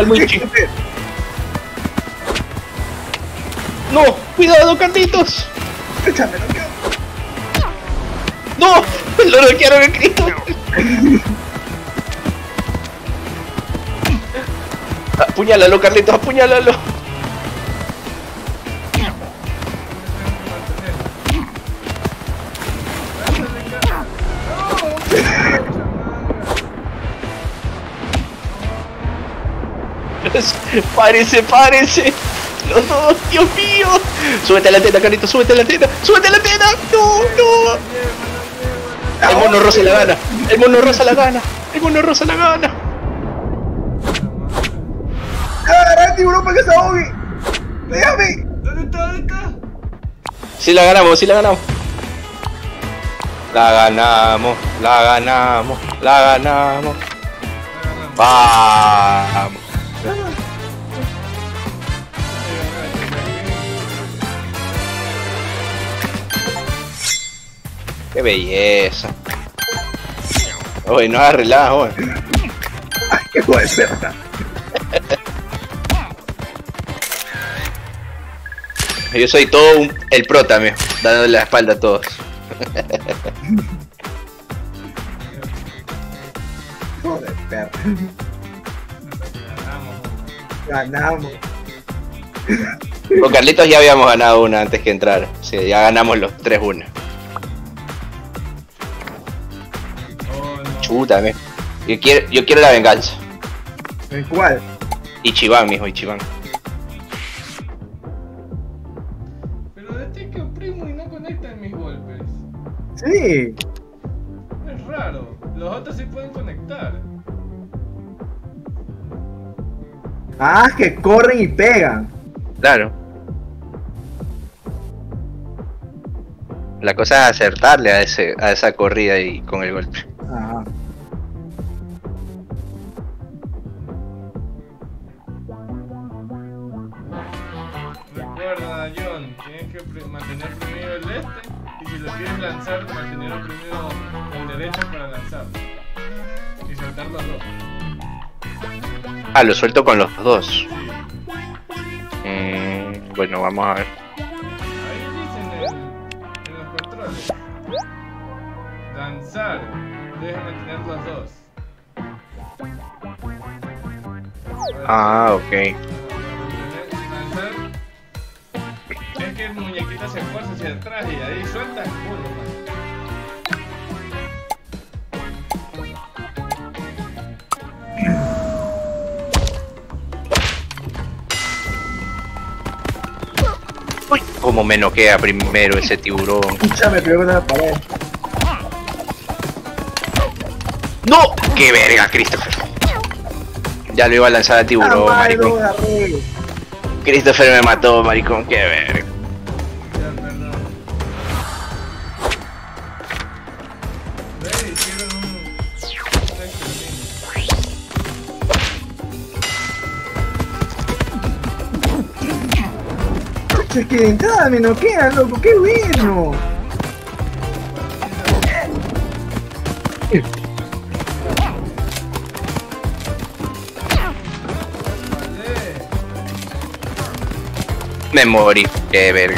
No, cuidado, Carlitos. Échame, no quiero. No, lo noquearon el Christopher. Apuñálalo, Carlitos, apuñálalo. Párese. Los dos, Dios mío. Súbete a la antena, Carlitos, súbete a la antena. No. El mono rosa la gana. Agarra el tiburón para que se ahogue. Déjame. ¿Dónde está? Sí la ganamos. La ganamos. Vamos. Qué belleza. Uy, no hagas relajo. Ay, qué puede ser. Yo soy todo el prota, mío, dándole la espalda a todos. Joder, perro. Ganamos. Con Carlitos ya habíamos ganado una antes que entrar. Sí, ya ganamos los 3-1. Chuta, mío. Yo quiero la venganza. ¿En cuál? Ichiban, mijo, Ichiban. Pero desde que oprimo y no conectan mis golpes. Sí. Es raro. Los otros sí pueden conectar. Ah, que corren y pegan. Claro. La cosa es acertarle a esa corrida y con el golpe. Ajá. Recuerda, John, tienes que mantener primero el y si lo quieres lanzar, mantener primero el derecho para lanzarlo. Y saltar los dos. Ah, lo suelto con los dos. Sí. Bueno, vamos a ver. Ahí dicen en los controles. Lanzar. Debes mantener los dos. Ah, ok. Lanzar. Es que el muñequito se esfuerza hacia atrás y ahí suelta el culo. Uy, cómo me noquea primero ese tiburón. Escúchame, pegó con la pared. ¡No! ¡Qué verga, Christopher! Ya lo iba a lanzar al tiburón, maricón. Christopher me mató, maricón, qué verga. Ya, perdón. Hicieron un exterminio. Es que de entrada me noquean, loco, qué bueno. Me morí, qué verga.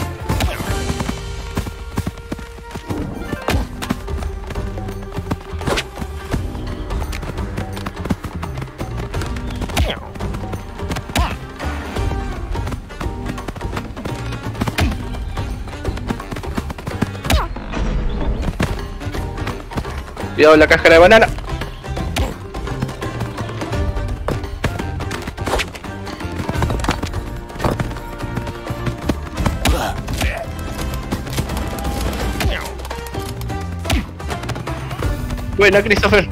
Cuidado la cáscara de banana. Buena, Christopher.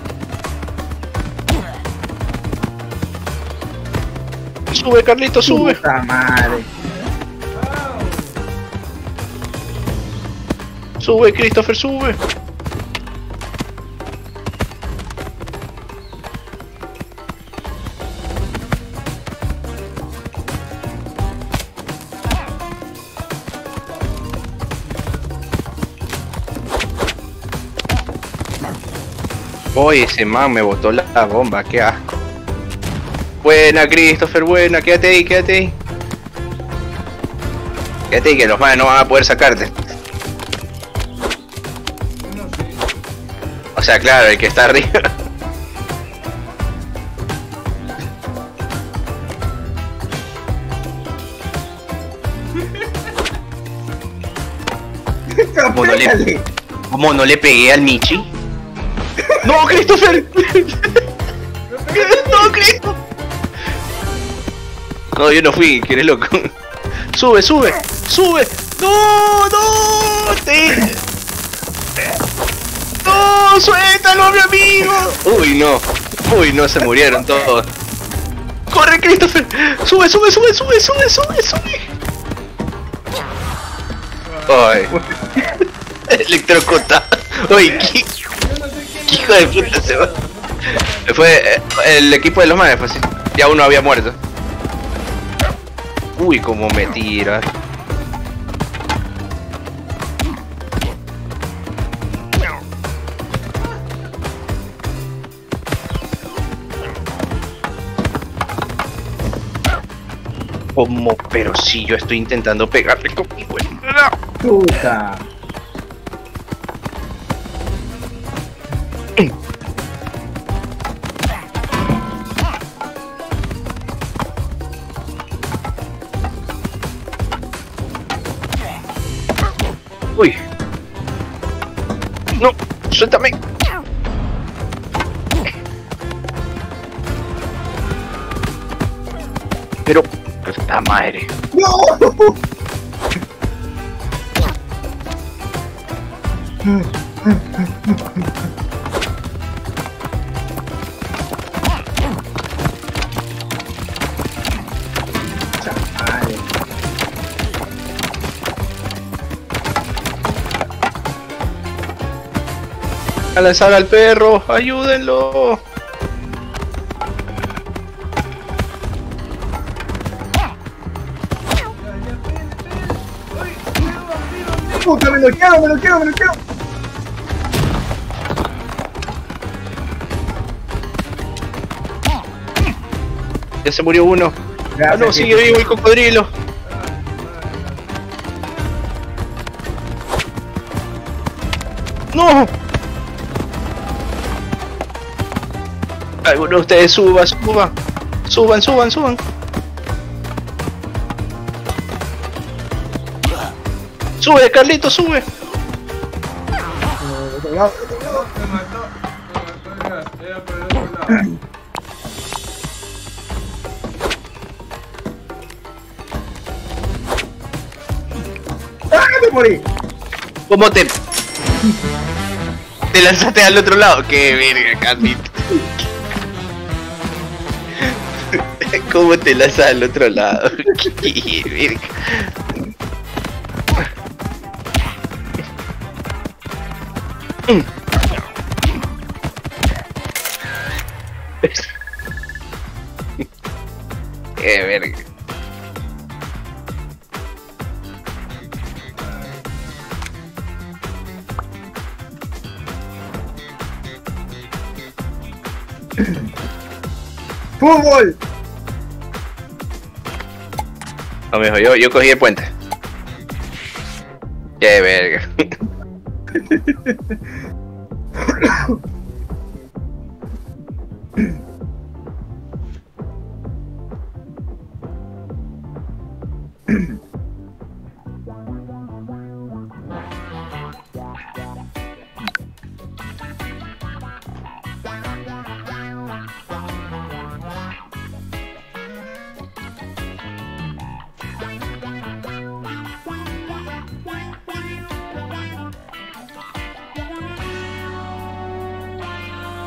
Sube, Carlito, sube. Puta madre. Sube, Christopher, sube. Oye, ese man me botó la bomba, qué asco. Buena, Christopher, buena, quédate ahí, quédate ahí. Quédate ahí, que los manes no van a poder sacarte. O sea, claro, el que está arriba. ¿Cómo no le pegué al Michi? ¡No, Christopher! ¡No, Christopher! No, yo no fui, que eres loco. ¡Sube, sube! ¡Sube! ¡No, no! ¡No! ¡Suéltalo, mi amigo! Uy, no, se murieron todos. ¡Corre, Christopher! ¡Sube, sube, sube, sube, sube, sube, sube! ¡Ay! Electrocuta. ¡Uy! ¿Qué hijo de puta se va? Fue el equipo de los manes, pues sí. Ya uno había muerto. Uy, cómo me tira. ¿Cómo? Pero si yo estoy intentando pegarle con mi buena. Puta. Uy. No, suéltame. Pero, puta madre. ¡No! Madre. A lanzar al perro, ayúdenlo. Puta, me lo quiero, me lo quiero, me lo quiero. Ya se murió uno. Ah, no, sigue vivo el cocodrilo. ¡No! Alguno de ustedes suba, suba. Suban, suban, suban. Sube, Carlito, sube. Otro lado. Me mató el gas, era por el otro lado. ¡Ah, me morí! ¿Cómo te lanzaste al otro lado? ¡Qué verga, Carlito! ¿Cómo te lanzas al otro lado? ¡Qué verga! ¡Qué verga! ¡Fútbol! No, mijo, yo cogí el puente. ¡Qué verga!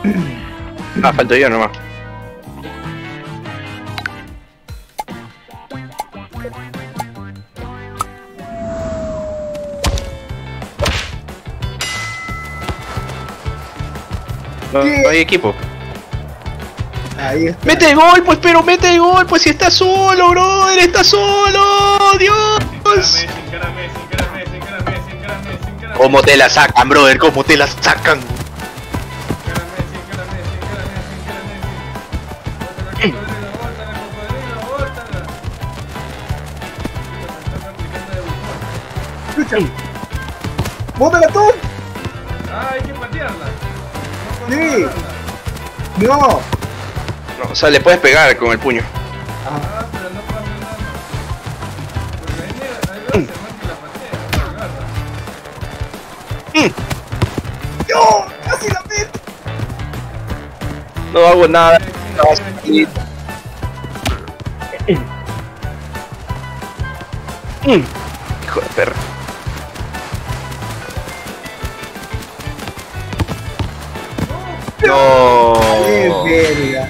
Ah, falto yo nomás. No hay equipo. Ahí está. ¡Mete el gol, pues! Pero mete el gol, pues si está solo, brother, está solo. ¡Dios! Encárame. ¿Cómo te la sacan, brother? ¿Cómo te la sacan? Escucha. ¡Bótala tú! Ah, hay que patearla. Sí. No. No, o sea, le puedes pegar con el puño. Ah, pero no pasa nada. Porque hay dos hermanos que la patea, la agarra. ¡No! ¡Casi la meto! No hago nada. Hijo de perra. No. ¡Qué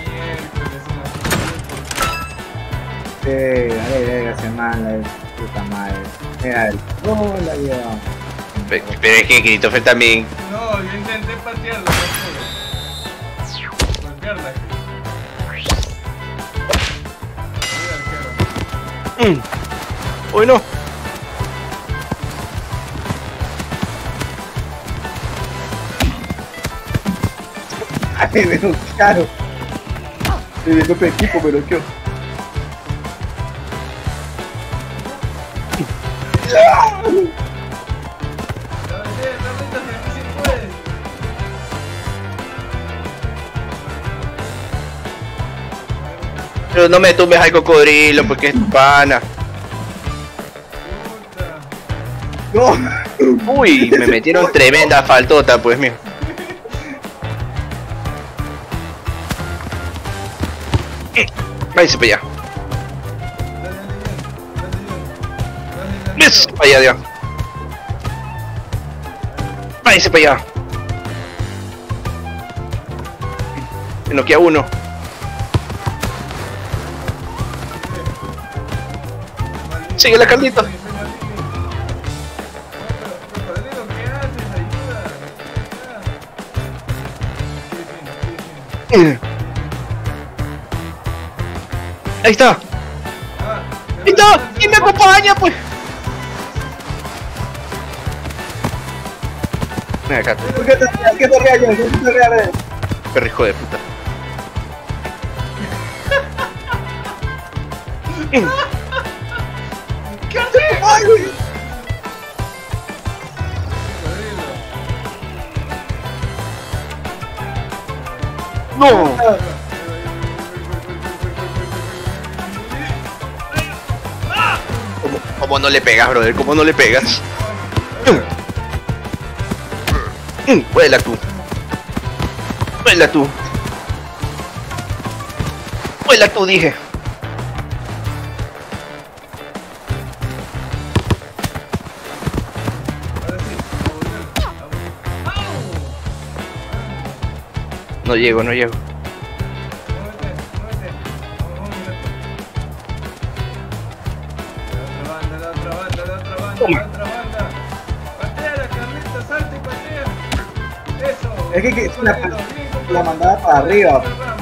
verga! Verga, se mala, puta madre. Mira él. ¡Oh, la llevamos! Pero es que Christopher también. No, yo intenté patearla, no pude. Golpearla. Uy, no. ¡Ay, me lo claro! Mi propio equipo me lo quedó. Pero no me tumbes al cocodrilo porque es pana. ¡No! Uy, me metieron tremenda faltota, pues mío. Váyase para allá. Váyase para allá, Dios. Váyase para allá. Me noquea uno. Sigue la Carlito. Ahí está. Ahí está. ¿Quién me acompaña, pues? Ven acá, ¿Por qué te regañas? ¿Por qué te regañas? perro hijo de puta. ¿Qué haces? ¡Ay, güey! No. ¿Cómo no le pegas, brother? ¿Cómo no le pegas? Vuela tú. Vuela tú. Vuela tú, dije. No llego, no llego. Toma. Es que la mandaba para arriba.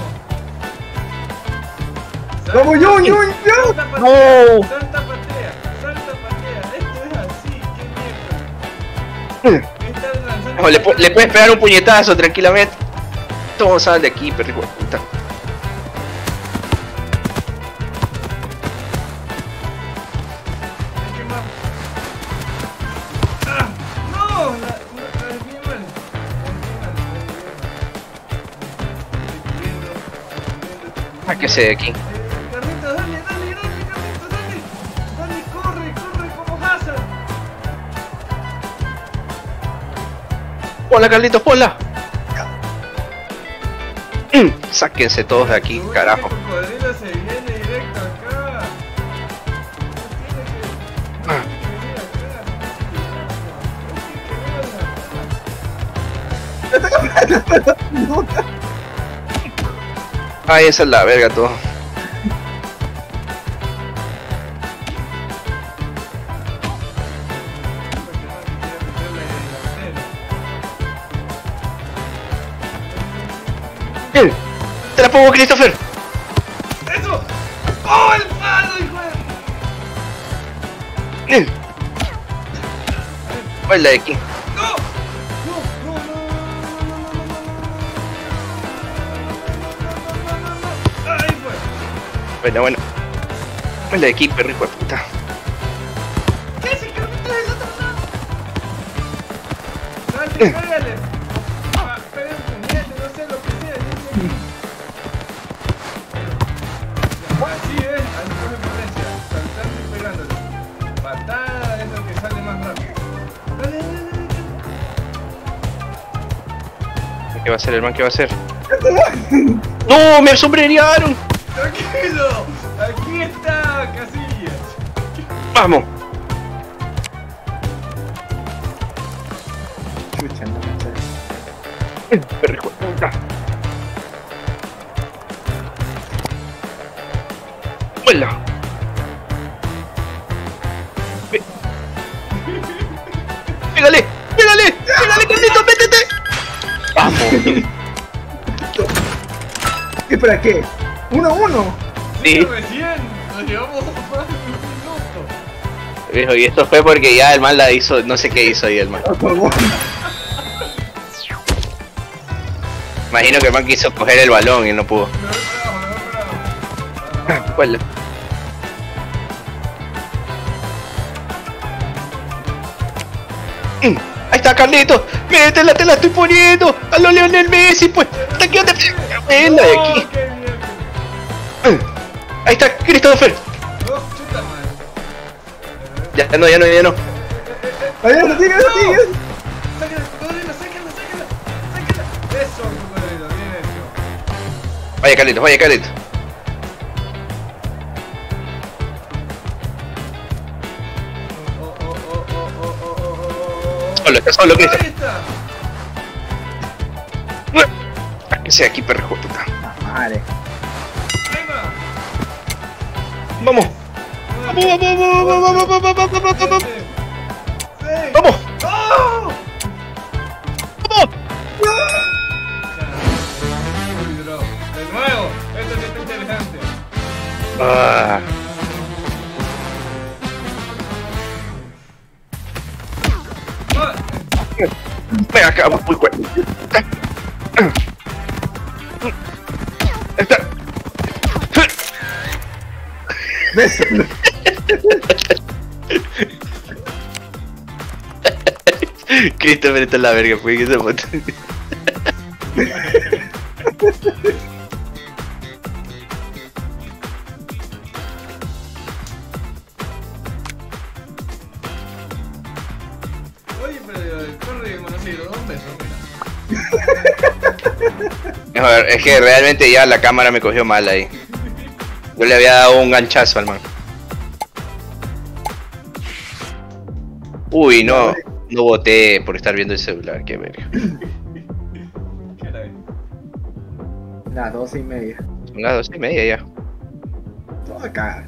¡Vamos, yo! No. Salta patea. Esto es así, qué mierda. Estás lanzando. No, le puedes pegar un puñetazo tranquilamente. Todos salen de aquí, perro hijo de puta. ¡No! Ah, que sé de aquí. Carlitos, dale, Carlitos, dale, corre como Hazard. Ponla, Carlitos, ponla. Sáquense todos de aquí, carajo. El cocodrilo se viene directo acá. No tiene que venir acá. Ay, esa es la verga todo. Bien. Te la pongo, Christopher. ¡Eso! ¡Oh, el palo, hijo de... Bien. ¿Cuál es la de aquí? ¡No! ¡No! ¡Ahí fue! Bueno. ¿Cuál es la de aquí, perro, hijo de puta? ¿Qué? ¡Se quedó detrás del otro lado! ¡Dale, pégale! Pégale con puñete, no sé lo que sea. Así es, así coge potencia. Saltando y pegándole. Patada es lo que sale más rápido. Dale. ¿Qué va a hacer el man? ¿Qué va a hacer? ¡No! ¡Me sombrerearon! ¡Tranquilo! Aquí está Casillas. ¡Vamos! Chucha, no caché. Perro, hijo de puta. ¡Vuela! ¡Pégale! ¡Pégale! ¡Pégale, Carlitos! ¡Métete! ¡Vamos! ¿Espera qué? 1-1. Sí. Recién nos llevamos más de un minuto. Viejo, y esto fue porque ya el man la hizo, no sé qué hizo ahí el man. Por favor. Imagino que el man quiso coger el balón y no pudo. Me voy para abajo, me voy para abajo. ¿Cuál? Ahí está, Carlitos. Métela, te la estoy poniendo. A lo Lionel Messi, pues. Taqueate. Venga de aquí. ¡Oh, qué bien! Ahí está, Christopher. ¡Oh, chuta madre! Ya no. Ahí no sigue. ¡Sácala, cocodrilo, sácala! ¡Eso, cocodrilo! Bien hecho. Vaya, Carlitos. Está solo, Cristo. ¡Ahí está! Que sea aquí, perro, hijo de puta. Madre. ¡Venga! Vamos. Vamos. Vamos. ¡Oh! Vamos. De nuevo, esto sí está interesante. Ah. ¡Ah! Ven acá, muy bueno. Está. Beso. Christopher está en la verga, pues, que se foto. Oye, pero el perro y el monociclo, un beso, mira. Mejor, es que realmente ya la cámara me cogió mal ahí. Yo le había dado un ganchazo al man. Uy, no voté por estar viendo el celular, qué verga. ¿Qué era ahí? Las 12:30. Son las 12:30 ya. Todo acá.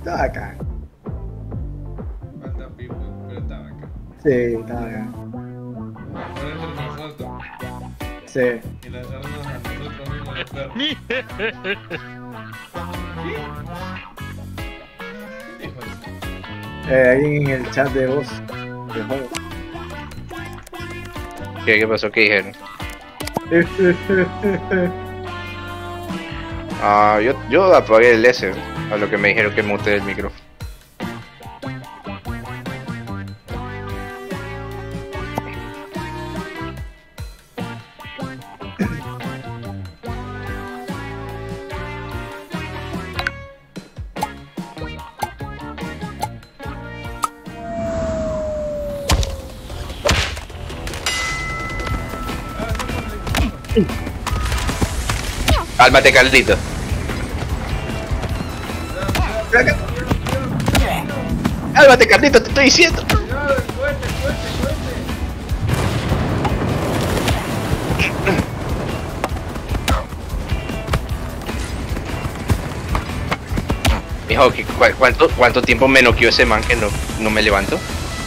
Falta people, pero estaba acá. Sí, estaba acá. Ahora entre nosotros. Sí. Y lanzarnos a nosotros mismos los perros. ¿Qué dijo eso? Ahí en el chat de voz del juego. ¿Qué pasó? ¿Qué dijeron? Ah, yo apagué el S, a lo que me dijeron que muteé el micrófono. Cálmate, Carlito. Cálmate, Carlito, te estoy diciendo. Cuidado, el cohete. Mijo, ¿cuánto tiempo me noqueó ese man que no me levanto?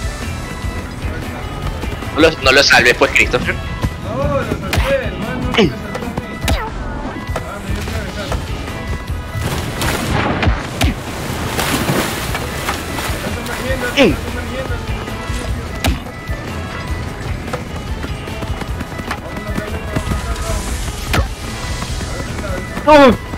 No lo salves pues, Christopher. No, lo salvé, el man no me salvó a mí. Ah, me dio un cabezazo. Está sumergiendo, está sumergiendo. Vámonos, ¡No!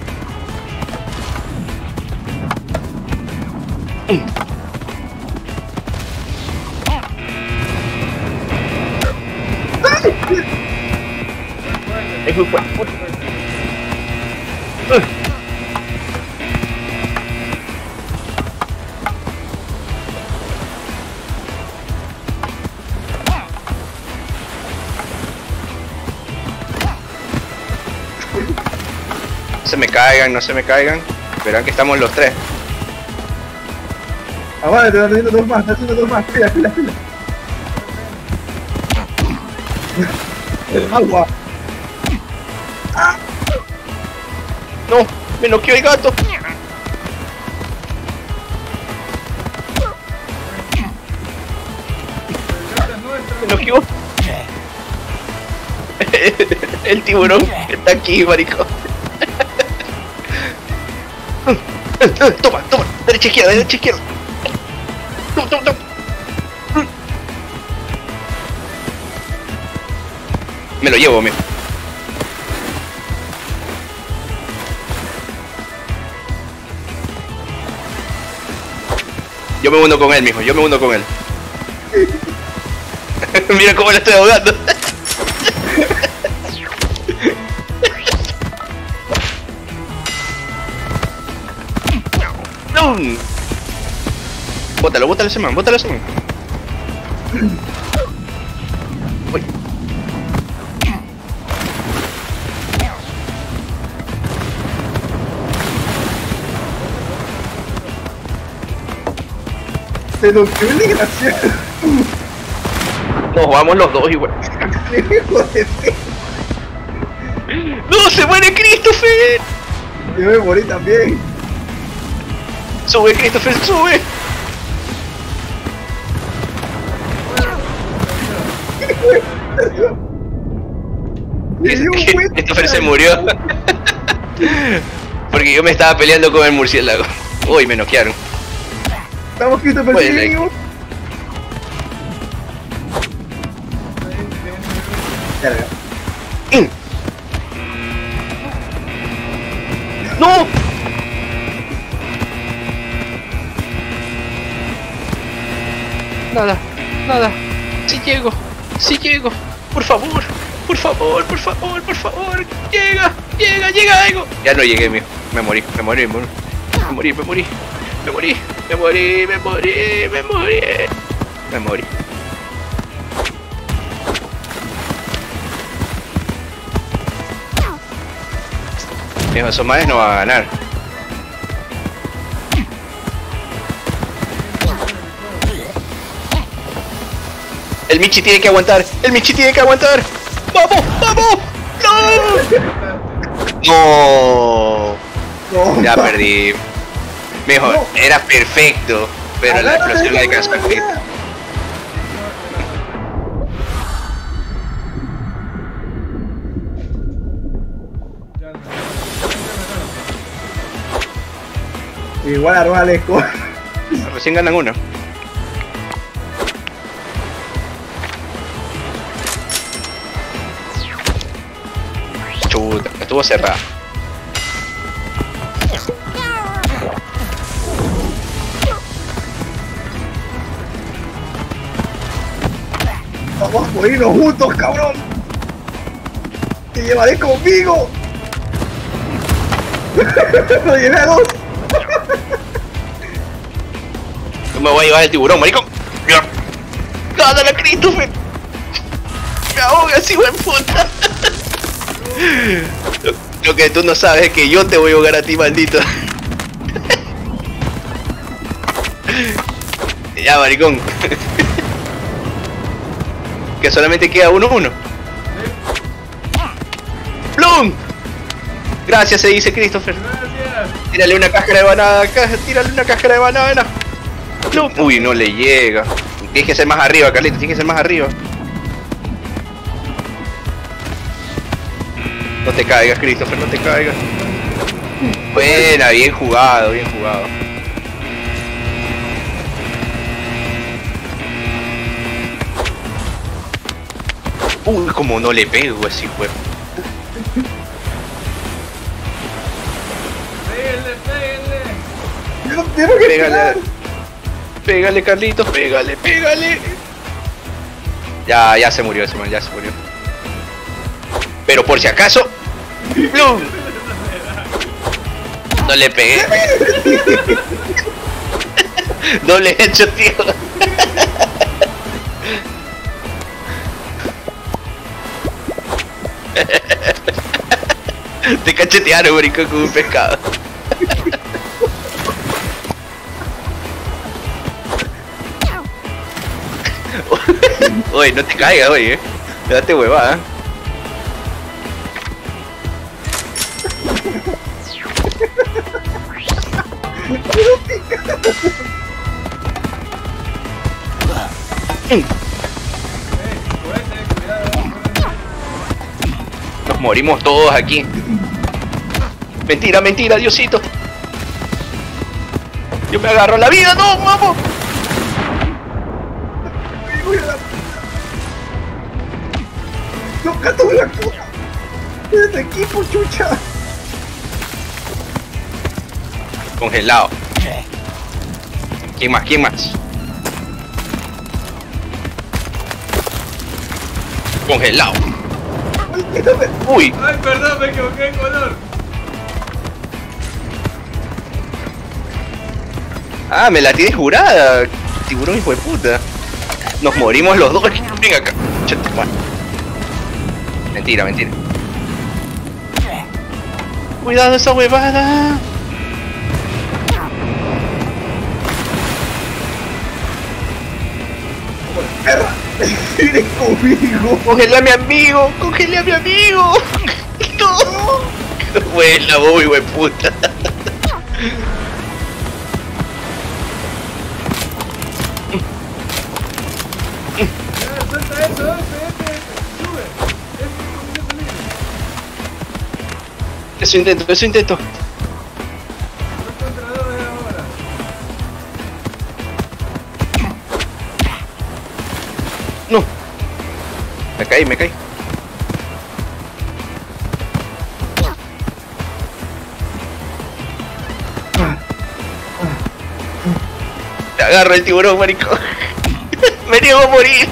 Es muy fuerte. No se me caigan, no se me caigan. Verán que estamos los tres. Ah, vale, te están haciendo dos más, pila. El agua. No, me noqueó el gato. Me noqueó. El tiburón está aquí, marico. Toma, derecha izquierda. Toma. Me lo llevo, mijo. Yo me uno con él, mijo, Mira cómo le estoy ahogando. No. Bótalo ese man. Uy. Se lo que un desgraciado. Nos vamos los dos igual. Hijo de p. ¡No, se muere Christopher! Yo me morí también. ¡Sube, Christopher, sube! Christopher se murió. Porque yo me estaba peleando con el murciélago. Uy, me noquearon. Estamos Christopher vivos. ¡No! Nada. Sí llego. Por favor. Llega algo. Ya no llegué, mijo. Me morí. Mijo, esos manes no van a ganar. El Michi tiene que aguantar. ¡Vamos! ¡No! Ya perdí. Mijo, era perfecto, pero la explosión la alcanzó a Chris. Igual arroja el esco. Recién ganan uno. Chuta, estuvo cerrada. Vamos a morirnos juntos, cabrón. Te llevaré conmigo. Lo llevé a dos. Yo me voy a llevar el tiburón, maricón. ¡Dale, Christopher! Me ahogas, hijo de puta. Lo que tú no sabes es que yo te voy a ahogar a ti, maldito. Ya, maricón. Que solamente queda 1-1. ¡Plum! Gracias, se dice Christopher. Gracias. Tírale una cáscara de banana, tírale una cáscara de banana. No. Uy, no le llega. Tienes que ser más arriba, Carlitos, tienes que ser más arriba. No te caigas, Christopher, no te caigas. Buena, bien jugado, bien jugado. Uy, como no le pego así, pues. Pégale. Yo tengo que Pégale, pegar. pégale, Carlitos, pégale, pégale. Ya se murió ese man, ya se murió. Pero por si acaso. ¡Blum! No le pegué. No le he hecho, tío. Te cachetearon, marico, con un pescado. Oye, no te caigas, oye. Date huevada. Nos morimos todos aquí. Mentira, mentira, Diosito. Yo me agarro la vida, no, vamos. No, gato de la puta. Es de equipo, chucha. Congelado. ¿Quién más? ¿Quién más? Congelado. Ay, quítame. Uy, Ay, perdón, me equivoqué de color. ah, me la tienes jurada. Tiburón, hijo de puta. Nos morimos los dos. Venga acá. Chate, bueno. Mentira, mentira. Cuidado esa huevada. Perra. Viene conmigo. Cógele a mi amigo, cógele a mi amigo. No. Buena, muy buen puta. Ya, suelta eso, sube. Eso intento, eso intento. Dos contra dos de ahora. No. Me caí, me caí. Te agarro el tiburón, marico. Me niego a morir.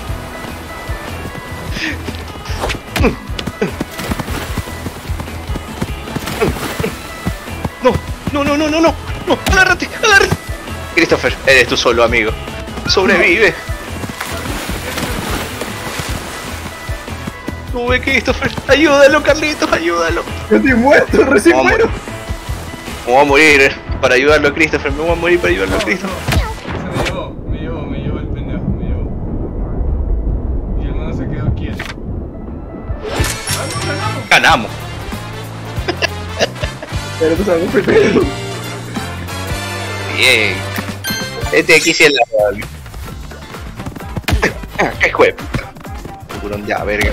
No, no, no, no, no, no. No, agárrate, agárrate. Christopher, eres tú solo, amigo. Sobrevive. Sube, Christopher. Ayúdalo, Carlitos, ayúdalo. Yo estoy muerto, recién Vamos. muero. Me voy a morir para ayudarlo a Christopher. Me voy a morir para ayudarlo a Christopher. Me llevó el pendejo, me llevó. Y el mano se quedó quieto. ¡Vamos, ganamos! Ganamos. Pero tú sabes primero. Bien. Este de aquí sí es la... ¿Qué juego? Tiburón ya, verga.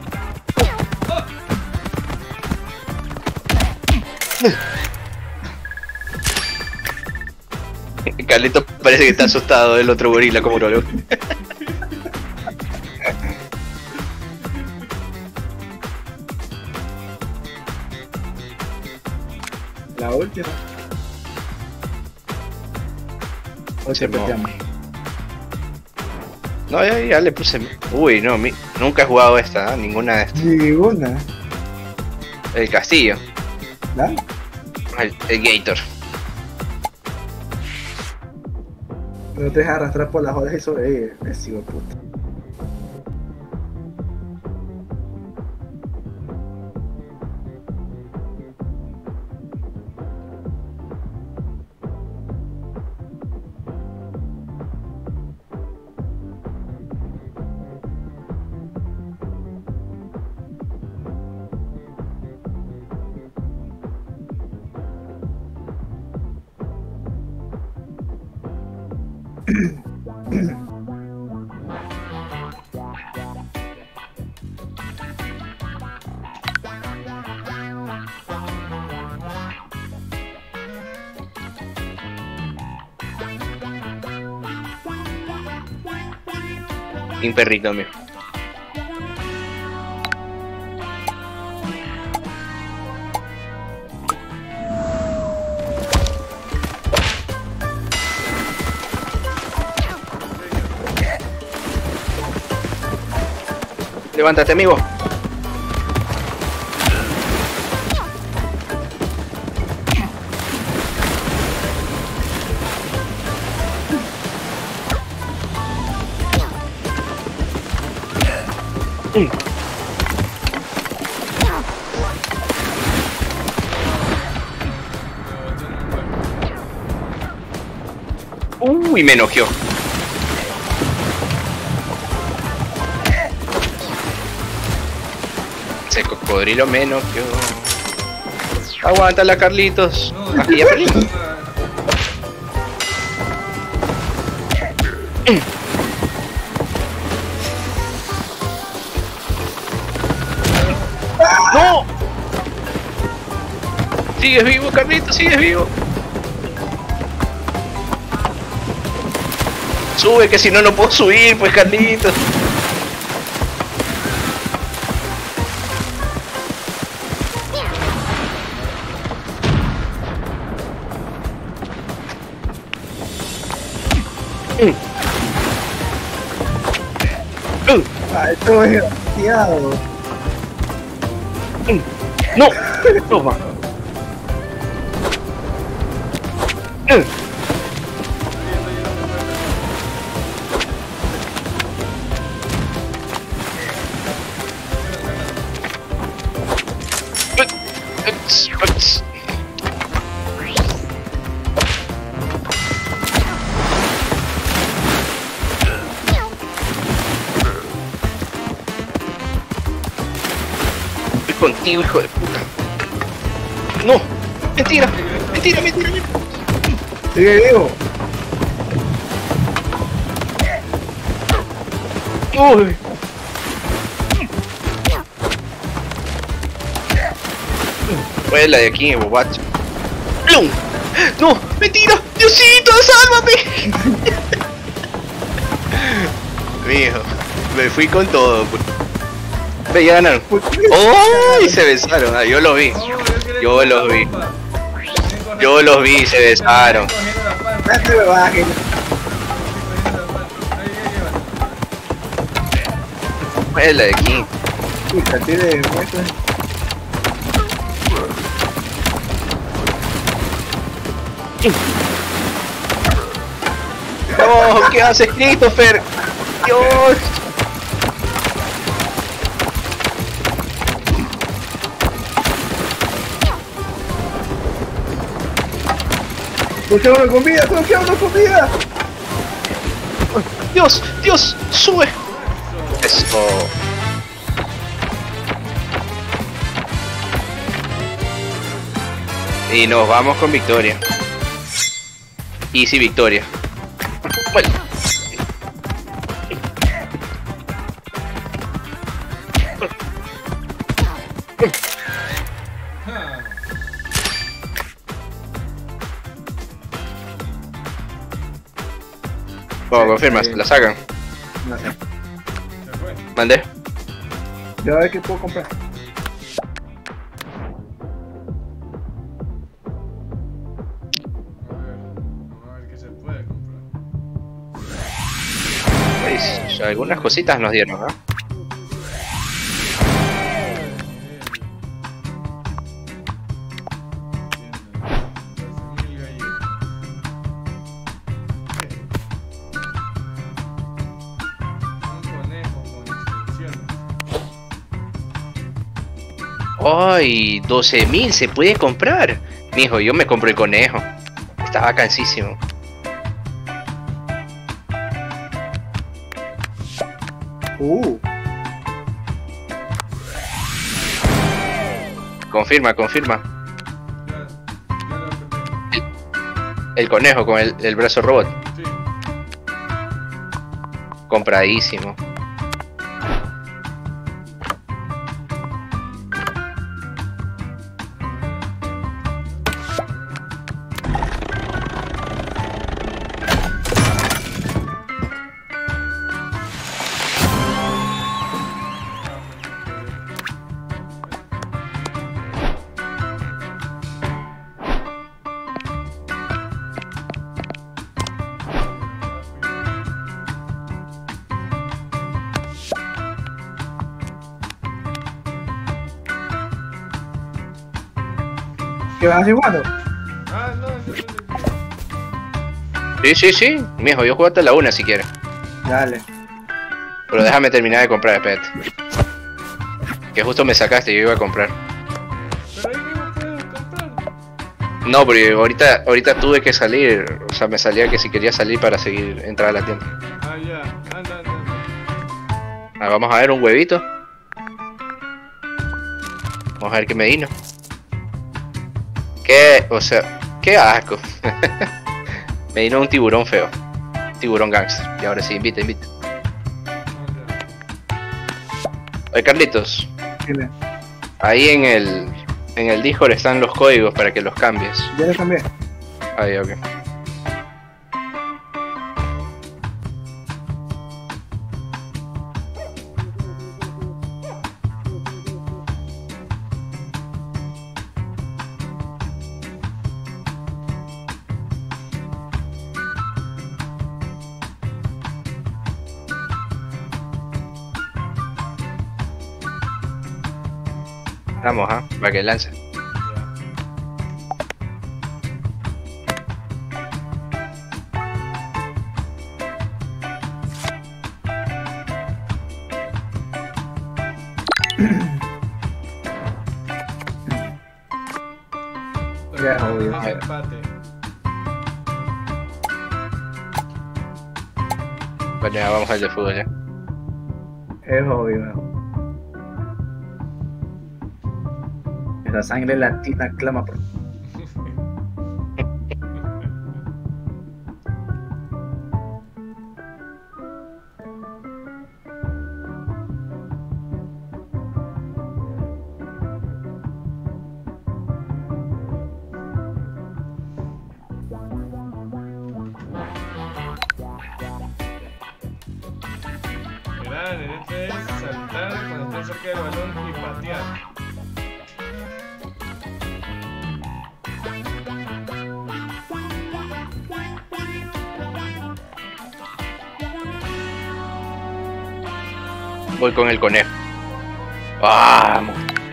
Carlito parece que está asustado del otro gorila como lo. La última. O Se te peteamos. No, ya le puse. Uy, no, nunca he jugado esta, ¿eh? Ninguna de estas. Ninguna. El castillo, ¿La? el Gator. No te dejes arrastrar por las olas y sobrevive. Es hijo de puta. Un perrito mío. Levántate, amigo. Uy, me enojó. Ese cocodrilo me enojó. Aguántala, Carlitos. No, Aquí ya perdí. ¡No! Sigues vivo, Carlitos, sigues vivo. Sube, que si no, no puedo subir, pues, Carlitos. Ah, esto es demasiado. No, toma. Estoy contigo, hijo de puta. No, mentira, mentira, mentira, mentira. Sigue vivo. Uy. Vuela de aquí, bobacho. ¡Plum! ¡No! ¡Mentira! ¡Diosito, sálvame! Mijo, me fui con todo. Ve, ya ganaron. ¡Oh! Y se besaron. Ah, yo los vi. Yo los vi. Yo los vi y se besaron. No te me bajes. Vuela de aquí. Puta, tiene muestras. ¡No! ¿Qué haces, Christopher? ¡Dios! ¡Cogea uno con vida! ¡Cogea uno con vida! ¡Dios! ¡Dios! ¡Sube! Eso. Y nos vamos con victoria. Easy victoria. Bueno. Vamos, confirma, la sacan. No sé. Se fue. Mandé. Yo a ver qué puedo comprar. Vamos a ver qué se puede comprar. Pues, algunas cositas nos dieron, ¿no? ¡Ay! 12.000 se puede comprar. Mijo, yo me compré el conejo. Está vacancísimo. Confirma, confirma. El conejo con el brazo robot. Sí. Compradísimo. ¿Qué vas a hacer jugando? Ah, no, Sí, mijo, yo juego hasta la 1 si quieres. Dale. Pero déjame terminar de comprar, espérate. Que justo me sacaste y yo iba a comprar. pero ahí mismo puedes comprar. No, porque ahorita tuve que salir. O sea, me salía que si quería salir para seguir entrar a la tienda. Ah, ya, anda. Ah, vamos a ver un huevito. Vamos a ver qué me vino. ¿Qué? O sea, qué asco. Me vino un tiburón feo. Tiburón gangster. Y ahora sí, invita. Oye, Carlitos. Dime. Ahí en el Discord están los códigos para que los cambies. Ya lo cambié. Ahí, ok. Vamos, para que lance. Ya es obvio. Es empate. Bueno, ya vamos al de fútbol ya. Es obvio. La sangre latina clama por... Verá, el derecho es saltar cuando estés cerca del balón y patear. Voy con el conejo. Vamos.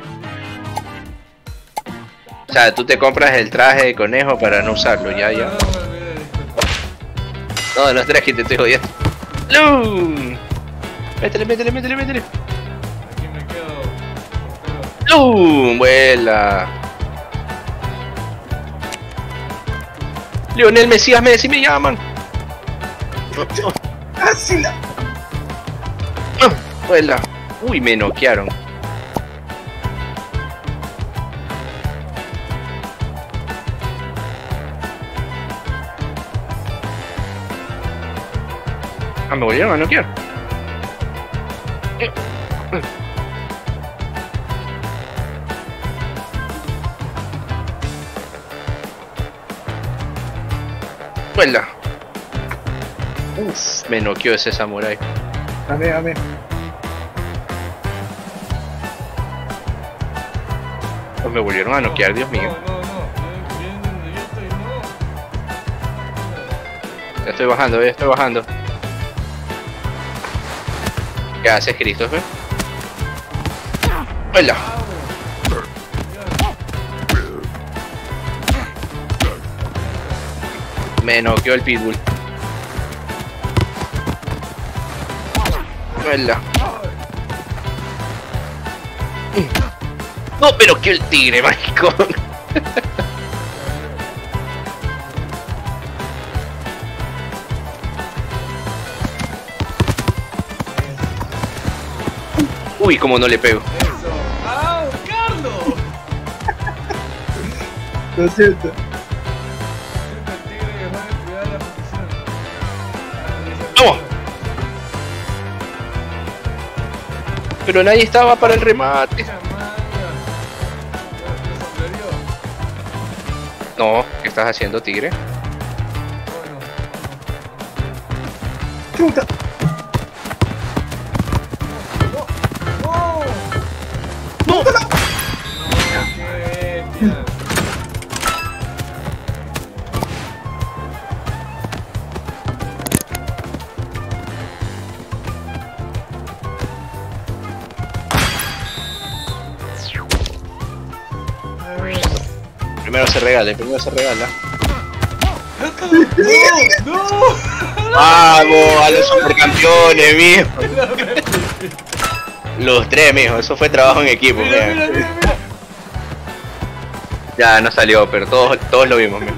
O sea, tú te compras el traje de conejo para no usarlo, ya. No me olvidé, disculpa. No, no traje, te estoy jodiendo. ¡Lum! Métele. Aquí me quedo. ¡Lum! Vuela. Lionel Mesías Messi me llaman. ¡Así la! Vuela. Uy, me noquearon. Ah, me volvieron a noquear. Vuela. Uf, me noqueó ese samurái. A mí. Pues me volvieron a noquear, Dios mío. No. Bien donde yo estoy, no. Ya estoy bajando. ¿Qué haces, Christopher? ¡Hola! Me noqueó el pitbull. ¡Hola! No, pero que el tigre, maricón. Uy, como no le pego. Eso. ¡Ah, Carlos! Lo siento. El tigre dejó de cuidar la posición. ¡Vamos! Pero nadie estaba para el remate. No, ¿qué estás haciendo, tigre? ¡Chuta! Primero se regala. ¡No! ¡Vamos! A los supercampeones, mijo. Los tres, mijo. Eso fue trabajo en equipo, Mira. Ya, no salió, pero todos lo vimos, mijo.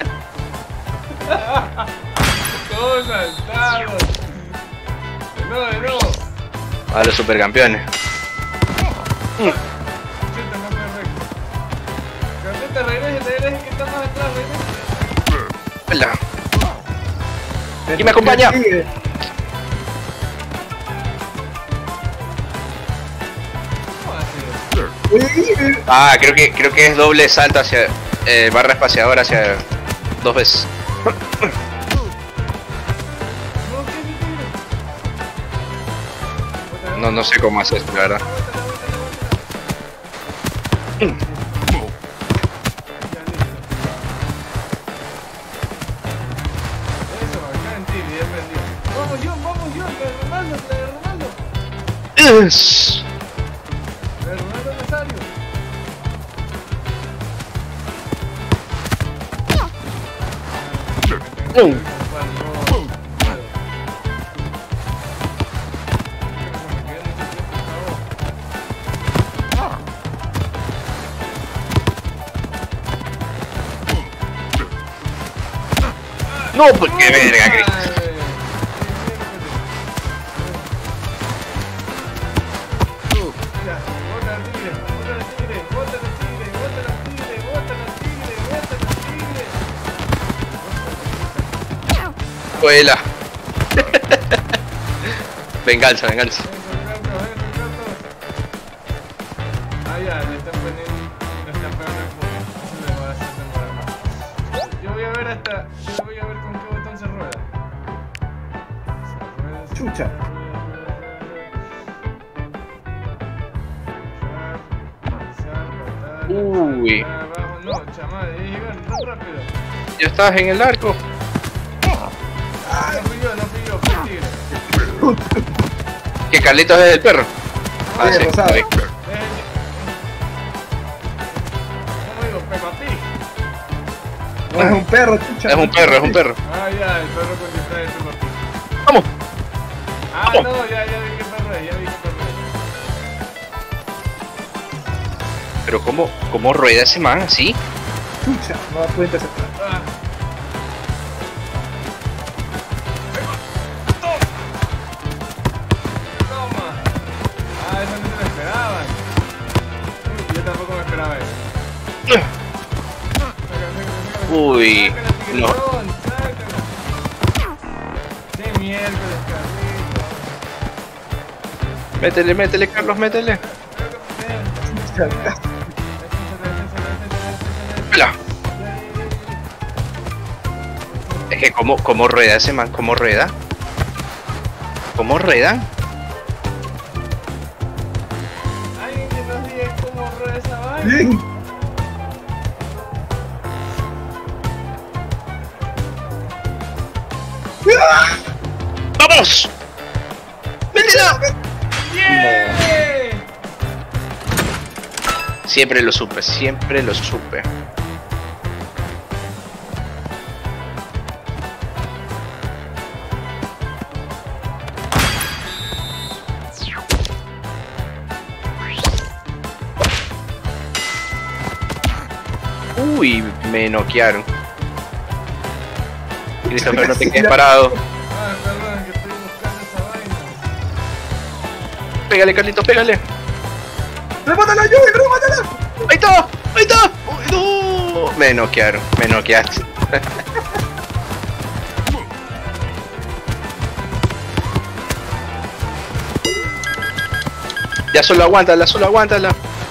Todos saltaron. De nuevo. A los supercampeones. Chuta, no me recto. Carlita, regrese, que está más atrás, regrese. Hola. ¿Quién me acompaña? Ah, creo que es doble salto hacia barra espaciadora hacia 2 veces. No sé cómo hacer, la verdad. Vamos, John, Ronaldo. Yes. Ronaldo Nazario. No, porque verga, Cristo. Vuela. Venganza. Ah, ya, le están pegando el puño. Eso le va a hacer demorar más. Yo voy a ver con qué botón se rueda. Chucha. Uy. Abajo, no, chamada, debes llegar tan rápido. Ya estás en el arco. No fui yo, fue el tigre. ¿Que Carlitos es el perro? Ah, Sí, sí. rosado. ahí. ¿Cómo digo? Peppa Pig. No, es un perro, chucha. Es un perro. Ah, ya, el perro con disfraz de Peppa Pig. Vamos. Ah, Vamos. no, ya vi qué perro es, Pero ¿cómo rueda ese man así? Chucha, no la puede interceptar. Ah. Toma. Ah, eso no se lo esperaban. Yo tampoco me esperaba eso. Sácala. Uy, Sácala, no. tigrón, sácala. De miércoles, Carlitos. Métele, Carlos, métele. Chucha. Hola. Es que ¿cómo rueda ese man? ¿Cómo rueda? ¿Cómo ruedan? Alguien que nos diga cómo rueda esa vaina. Bien. ¡Vamos! ¡Métela! ¡Yeah! Siempre lo supe. Uy, me noquearon. Christopher, no te quedes parado. Ah, perdón, que estoy buscando esa vaina. Pégale, Carlitos, pégale. ¡Remátala, Joey! ¡Remátala! ¡Ahí está! ¡Uy, no! Me noqueaste. Ya solo aguántala, solo aguántala.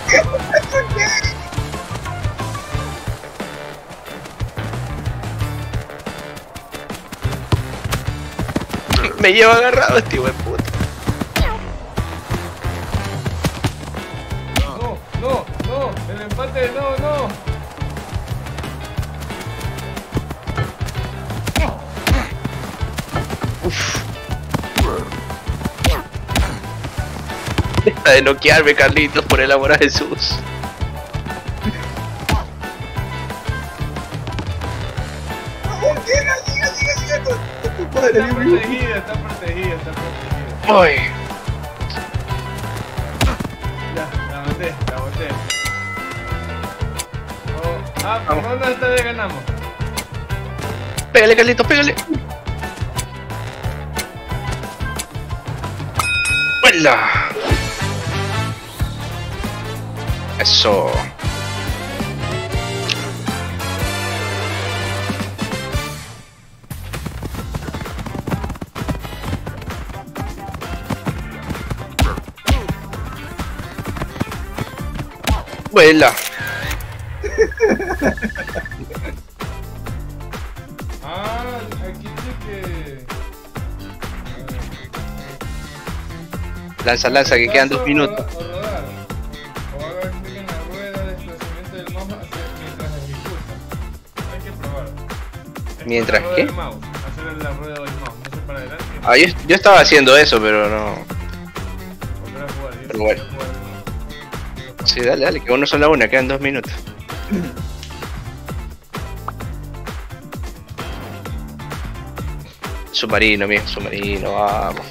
Me lleva agarrado este hijo de puta. No, el empate, no. Deja de noquearme, Carlitos, por el amor a Jesús. Llega. Está protegida. Uy. Ya, la maté. Por ronda esta vez ganamos. Pégale, Carlitos, pégale. ¡Vuela! Eso. Vuela. Aquí dice que... Lanza, que quedan 2 minutos. O rodar. O haga clic en la rueda de desplazamiento del mouse mientras ejecuta. Hay que probar. ¿Mientras La rueda qué? del mouse. Hacer la rueda del mouse. No sé para adelante. Ah, yo estaba haciendo eso, pero no. Volver a jugar. Pero bueno. Sí, dale, que uno solo una, quedan 2 minutos. Submarino, vamos.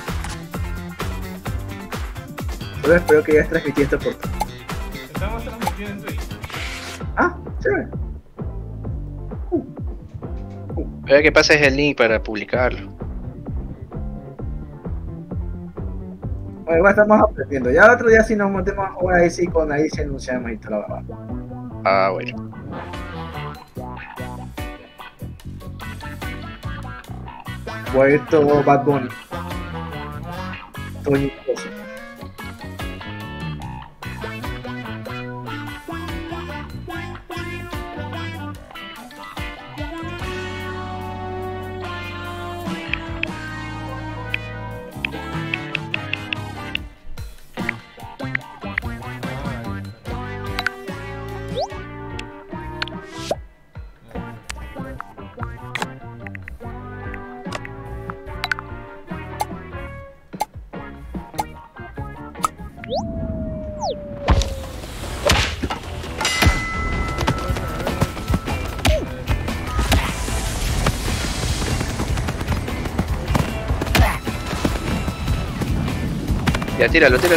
Solo espero que hayas transmitido esto por ti. Estamos transmitiendo en Twitch. Ah, chévere. Vea que pases el link para publicarlo. Bueno, estamos aprendiendo. Ya el otro día si nos montemos a jugar ahí sí con ahí se anunciamos y toda la verdad. Ah, bueno. Puerto Bad Bunny. Toño Cosa. Ya, tíralo, toma.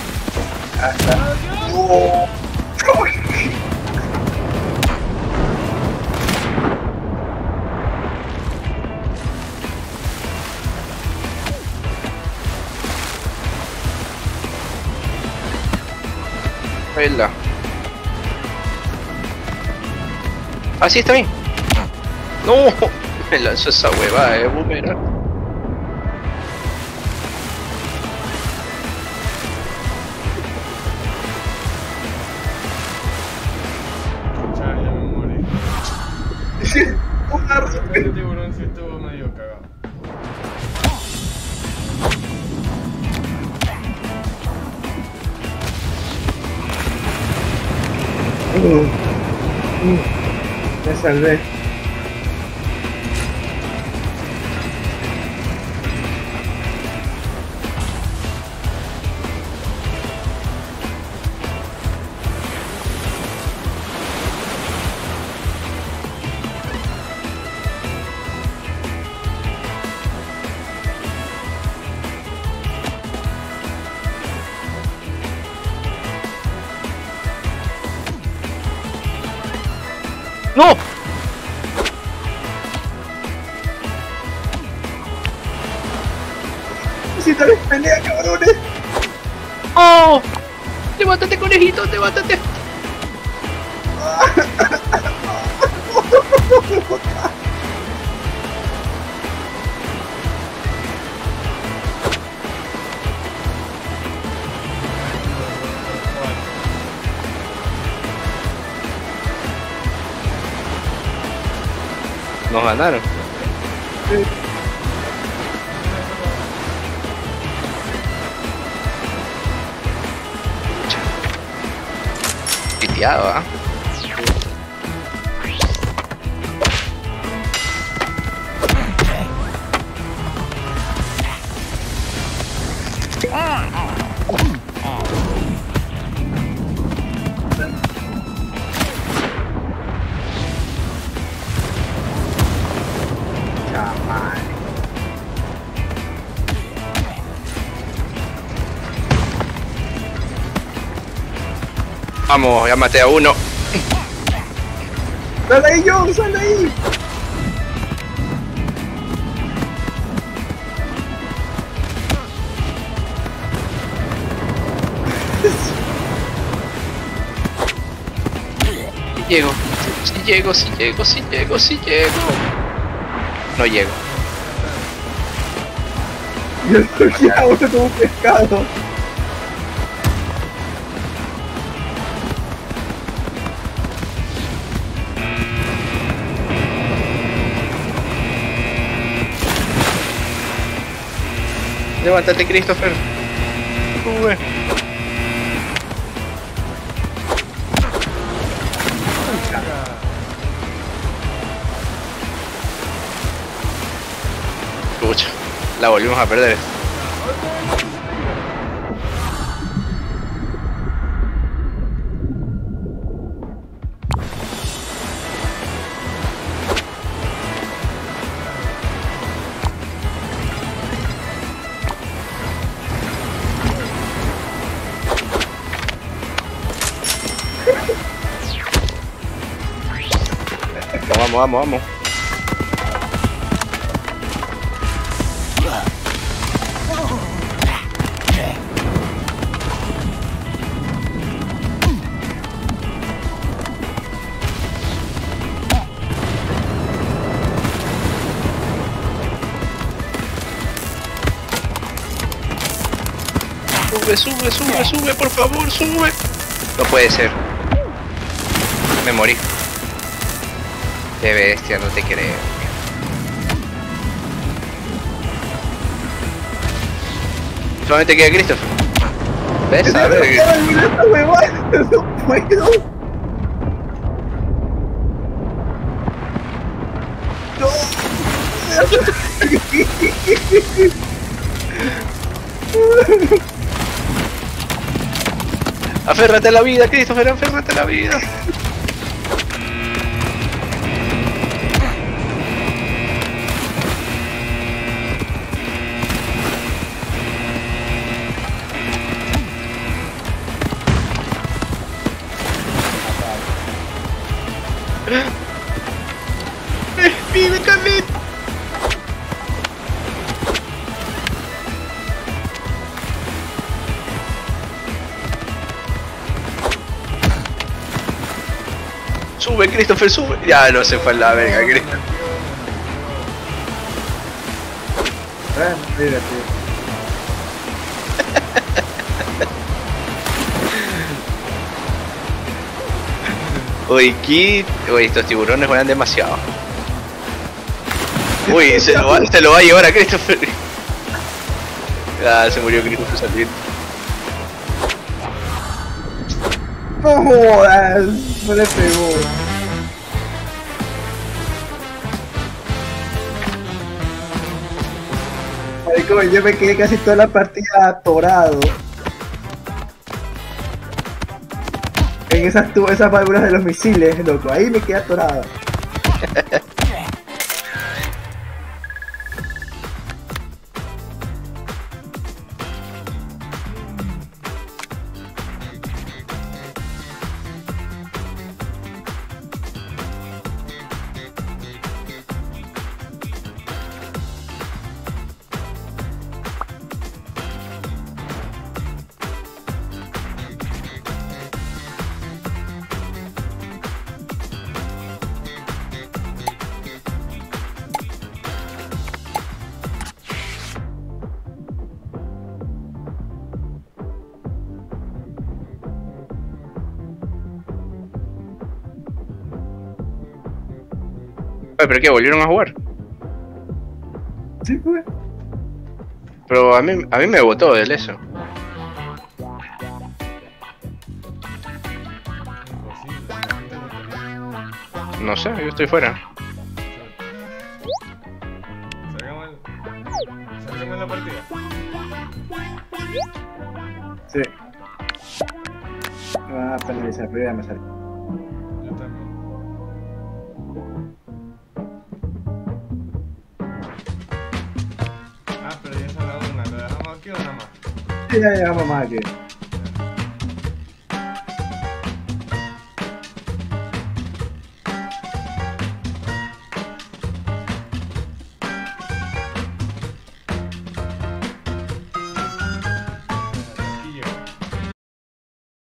Vuela. Ah, sí, está bien. No, me lanzó esa huevada, boomerang. El tiburón sí estuvo medio cagado. Me salvé. ¡No! Si te ves pelea, cabrones. ¡Oh! ¡Levántate, conejito! ¡Levántate! ganaron. Piteado, ¿ah? Chaval. Vamos, ya maté a uno. ¡Sal ahí, John! ¡Sal ahí! Llego. Si llego. No llego. Yo estoy aquí ahora como un pescado. Levántate, Christopher. Sube. Pucha, la volvimos a perder. Vamos. Sube, por favor, sube. No puede ser. Me morí. Qué bestia, no te creo. Solamente queda Christopher. ¿Ves? ¡Mira esta huevada! ¡No puedo! ¡No! Aférrate a la vida, Christopher, aférrate a la vida. ¡Vive, Carlito! Sube, Christopher, sube. Ya no se fue a la verga, Christopher. Mírate. Uy, estos tiburones juegan demasiado. Uy, se lo va a llevar a Christopher. Ah, se murió Christopher saliendo. No jodas, no le pegó. Marico, yo me quedé casi toda la partida atorado. En esas válvulas de los misiles, loco, ahí me quedé atorado. Oye, ¿pero qué? ¿Volvieron a jugar? Sí, pues. Pero a mí me botó del eso. Imposible, la gente votaría. No sé, yo estoy fuera. Salgamos en la partida. Sí. Me van a penalizar, pero ya me salió. Yo también. Ah, pero ya se ha dado una. ¿La dejamos aquí o nada más? Sí, ya llegamos más aquí.